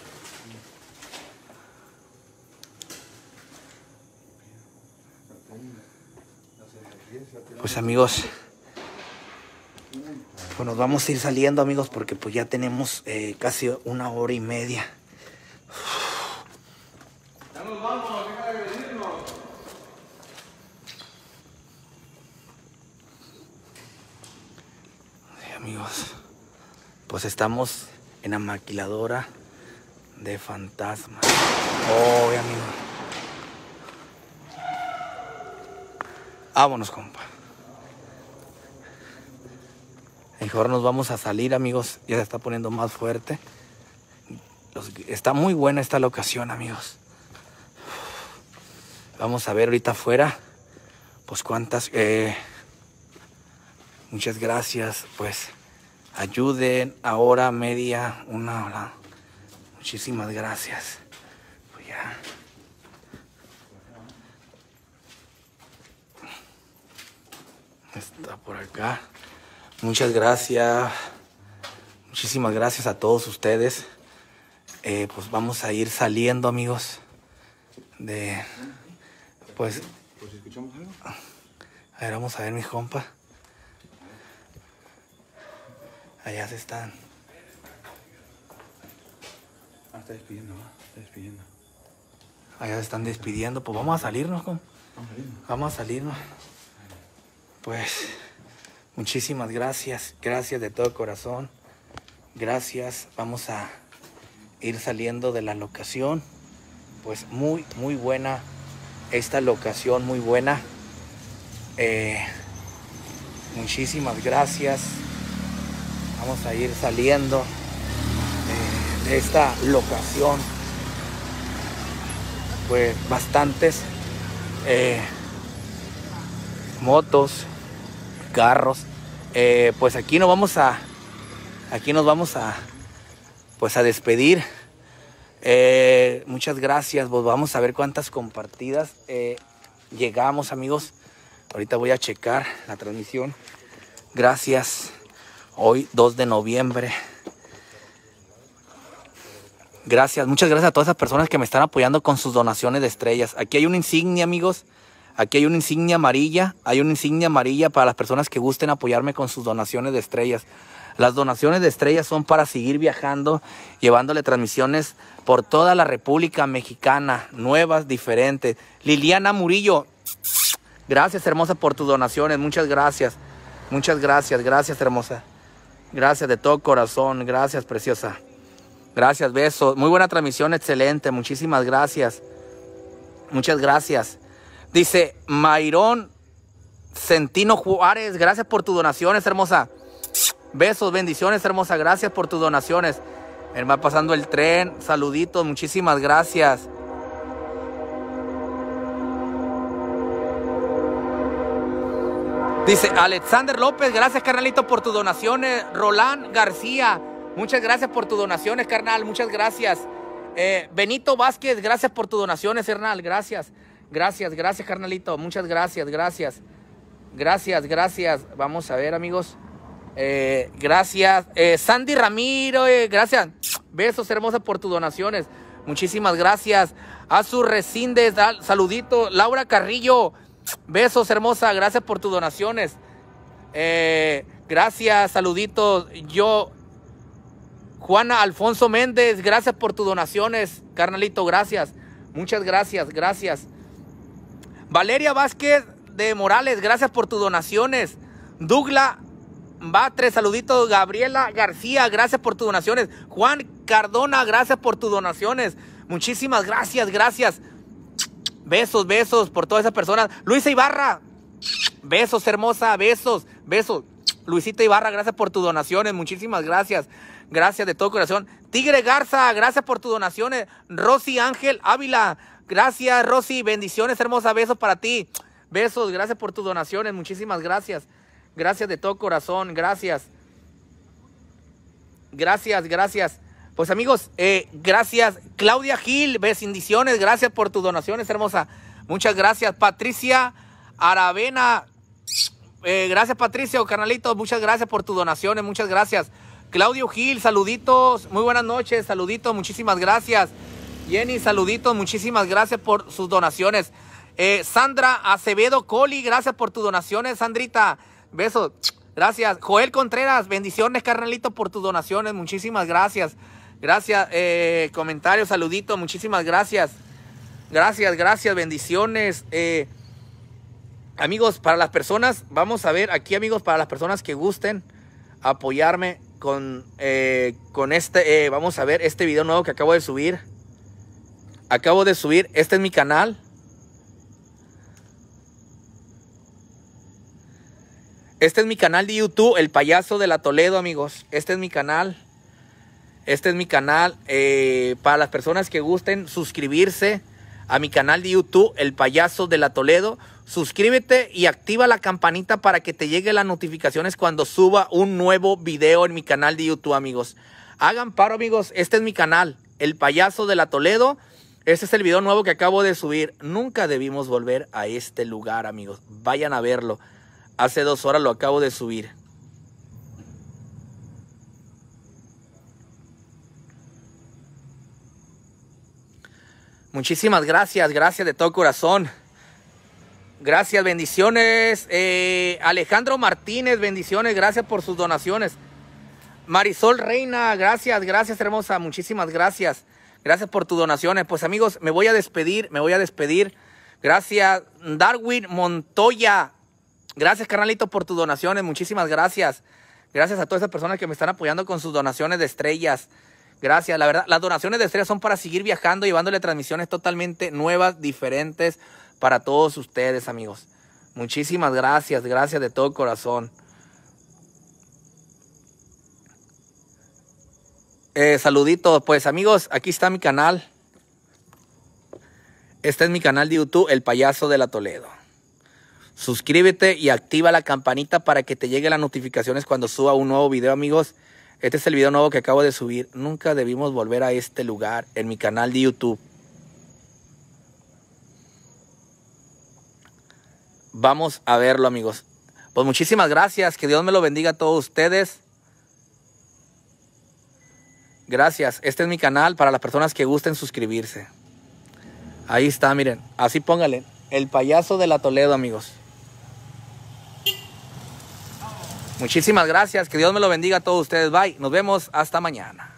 pues amigos, pues nos vamos a ir saliendo, amigos, porque pues ya tenemos eh, casi una hora y media.
Ya nos vamos, deja de venirnos.
Sí, amigos, pues estamos en la maquiladora de fantasmas. Oh, amigo. Vámonos, compa. Mejor nos vamos a salir, amigos. Ya se está poniendo más fuerte. Los, está muy buena esta locación, amigos. Vamos a ver ahorita afuera. Pues cuántas... Eh, muchas gracias. Pues ayuden. Ahora media, una hora. Muchísimas gracias. Pues ya. Está por acá. Muchas gracias. Muchísimas gracias a todos ustedes. Eh, pues vamos a ir saliendo, amigos. De... Pues...
Pues escuchamos algo.
A ver, vamos a ver, mis compas. Allá se están.
Ah, está despidiendo, va. Está despidiendo.
Allá se están despidiendo. Pues vamos a salirnos, compa.
Vamos saliendo.
Vamos a salirnos. Pues... Muchísimas gracias, gracias de todo corazón, gracias, vamos a ir saliendo de la locación, pues muy, muy buena esta locación, muy buena, eh, muchísimas gracias, vamos a ir saliendo eh, de esta locación, pues bastantes eh, motos, carros, eh, pues aquí nos vamos a aquí nos vamos a pues a despedir. Eh, muchas gracias, pues vamos a ver cuántas compartidas eh, llegamos, amigos. Ahorita voy a checar la transmisión. Gracias. Hoy dos de noviembre. Gracias, muchas gracias a todas esas personas que me están apoyando con sus donaciones de estrellas. Aquí hay una insignia, amigos. Aquí hay una insignia amarilla, hay una insignia amarilla para las personas que gusten apoyarme con sus donaciones de estrellas. Las donaciones de estrellas son para seguir viajando, llevándole transmisiones por toda la República Mexicana, nuevas, diferentes. Liliana Murillo, gracias, hermosa, por tus donaciones, muchas gracias, muchas gracias, gracias, hermosa. Gracias de todo corazón, gracias, preciosa. Gracias, besos, muy buena transmisión, excelente, muchísimas gracias, muchas gracias. Dice Mayrón Centino Juárez, gracias por tus donaciones, hermosa. Besos, bendiciones, hermosa, gracias por tus donaciones. Me va pasando el tren, saluditos, muchísimas gracias. Dice Alexander López, gracias, carnalito, por tus donaciones. Roland García, muchas gracias por tus donaciones, carnal, muchas gracias. Eh, Benito Vázquez, gracias por tus donaciones, carnal, gracias. Gracias, gracias, carnalito. Muchas gracias, gracias. Gracias, gracias. Vamos a ver, amigos. Eh, gracias. Eh, Sandy Ramiro, eh, gracias. Besos, hermosa, por tus donaciones. Muchísimas gracias. Azur Recindes, saludito. Laura Carrillo, besos, hermosa. Gracias por tus donaciones. Eh, gracias, saluditos. Yo, Juana Alfonso Méndez, gracias por tus donaciones, carnalito, gracias. Muchas gracias, gracias. Valeria Vázquez de Morales, gracias por tus donaciones. Douglas Batre, saluditos. Gabriela García, gracias por tus donaciones. Juan Cardona, gracias por tus donaciones. Muchísimas gracias, gracias. Besos, besos por todas esas personas. Luisa Ibarra, besos, hermosa, besos, besos. Luisita Ibarra, gracias por tus donaciones. Muchísimas gracias. Gracias de todo corazón. Tigre Garza, gracias por tus donaciones. Rosy Ángel Ávila, gracias, Rosy. Bendiciones, hermosa. Besos para ti. Besos, gracias por tus donaciones. Muchísimas gracias. Gracias de todo corazón. Gracias. Gracias, gracias. Pues amigos, eh, gracias. Claudia Gil, bendiciones. Gracias por tus donaciones, hermosa. Muchas gracias. Patricia Aravena. Eh, gracias, Patricio, carnalito. Muchas gracias por tus donaciones. Muchas gracias. Claudio Gil, saluditos. Muy buenas noches. Saluditos. Muchísimas gracias. Jenny, saluditos. Muchísimas gracias por sus donaciones. Eh, Sandra Acevedo Coli, gracias por tus donaciones, Sandrita. Besos. Gracias. Joel Contreras, bendiciones, carnalito, por tus donaciones. Muchísimas gracias. Gracias. Eh, comentarios, saluditos. Muchísimas gracias. Gracias, gracias. Bendiciones. Eh, amigos, para las personas, vamos a ver aquí, amigos, para las personas que gusten apoyarme con, eh, con este, eh, vamos a ver este video nuevo que acabo de subir. Acabo de subir, este es mi canal. Este es mi canal de YouTube, El Payaso de la Toledo, amigos. Este es mi canal. Este es mi canal. Eh, para las personas que gusten suscribirse a mi canal de YouTube, El Payaso de la Toledo. Suscríbete y activa la campanita para que te lleguen las notificaciones cuando suba un nuevo video en mi canal de YouTube, amigos. Hagan paro, amigos. Este es mi canal, El Payaso de la Toledo. Este es el video nuevo que acabo de subir. Nunca debimos volver a este lugar, amigos. Vayan a verlo. Hace dos horas lo acabo de subir. Muchísimas gracias. Gracias de todo corazón. Gracias, bendiciones. Eh, Alejandro Martínez, bendiciones. Gracias por sus donaciones. Marisol Reina, gracias, gracias, hermosa. Muchísimas gracias. Gracias por tus donaciones. Pues amigos, me voy a despedir, me voy a despedir. Gracias, Darwin Montoya. Gracias, carnalito, por tus donaciones. Muchísimas gracias. Gracias a todas esas personas que me están apoyando con sus donaciones de estrellas. Gracias. La verdad, las donaciones de estrellas son para seguir viajando, llevándole transmisiones totalmente nuevas, diferentes para todos ustedes, amigos. Muchísimas gracias. Gracias de todo corazón. Eh, saluditos. Pues, amigos, aquí está mi canal. Este es mi canal de YouTube, El Payaso de la Toledo. Suscríbete y activa la campanita para que te lleguen las notificaciones cuando suba un nuevo video, amigos. Este es el video nuevo que acabo de subir. Nunca debimos volver a este lugar en mi canal de YouTube. Vamos a verlo, amigos. Pues muchísimas gracias. Que Dios me lo bendiga a todos ustedes. Gracias. Este es mi canal para las personas que gusten suscribirse. Ahí está, miren. Así póngale. El Payaso de la Toledo, amigos. Muchísimas gracias. Que Dios me lo bendiga a todos ustedes. Bye. Nos vemos hasta mañana.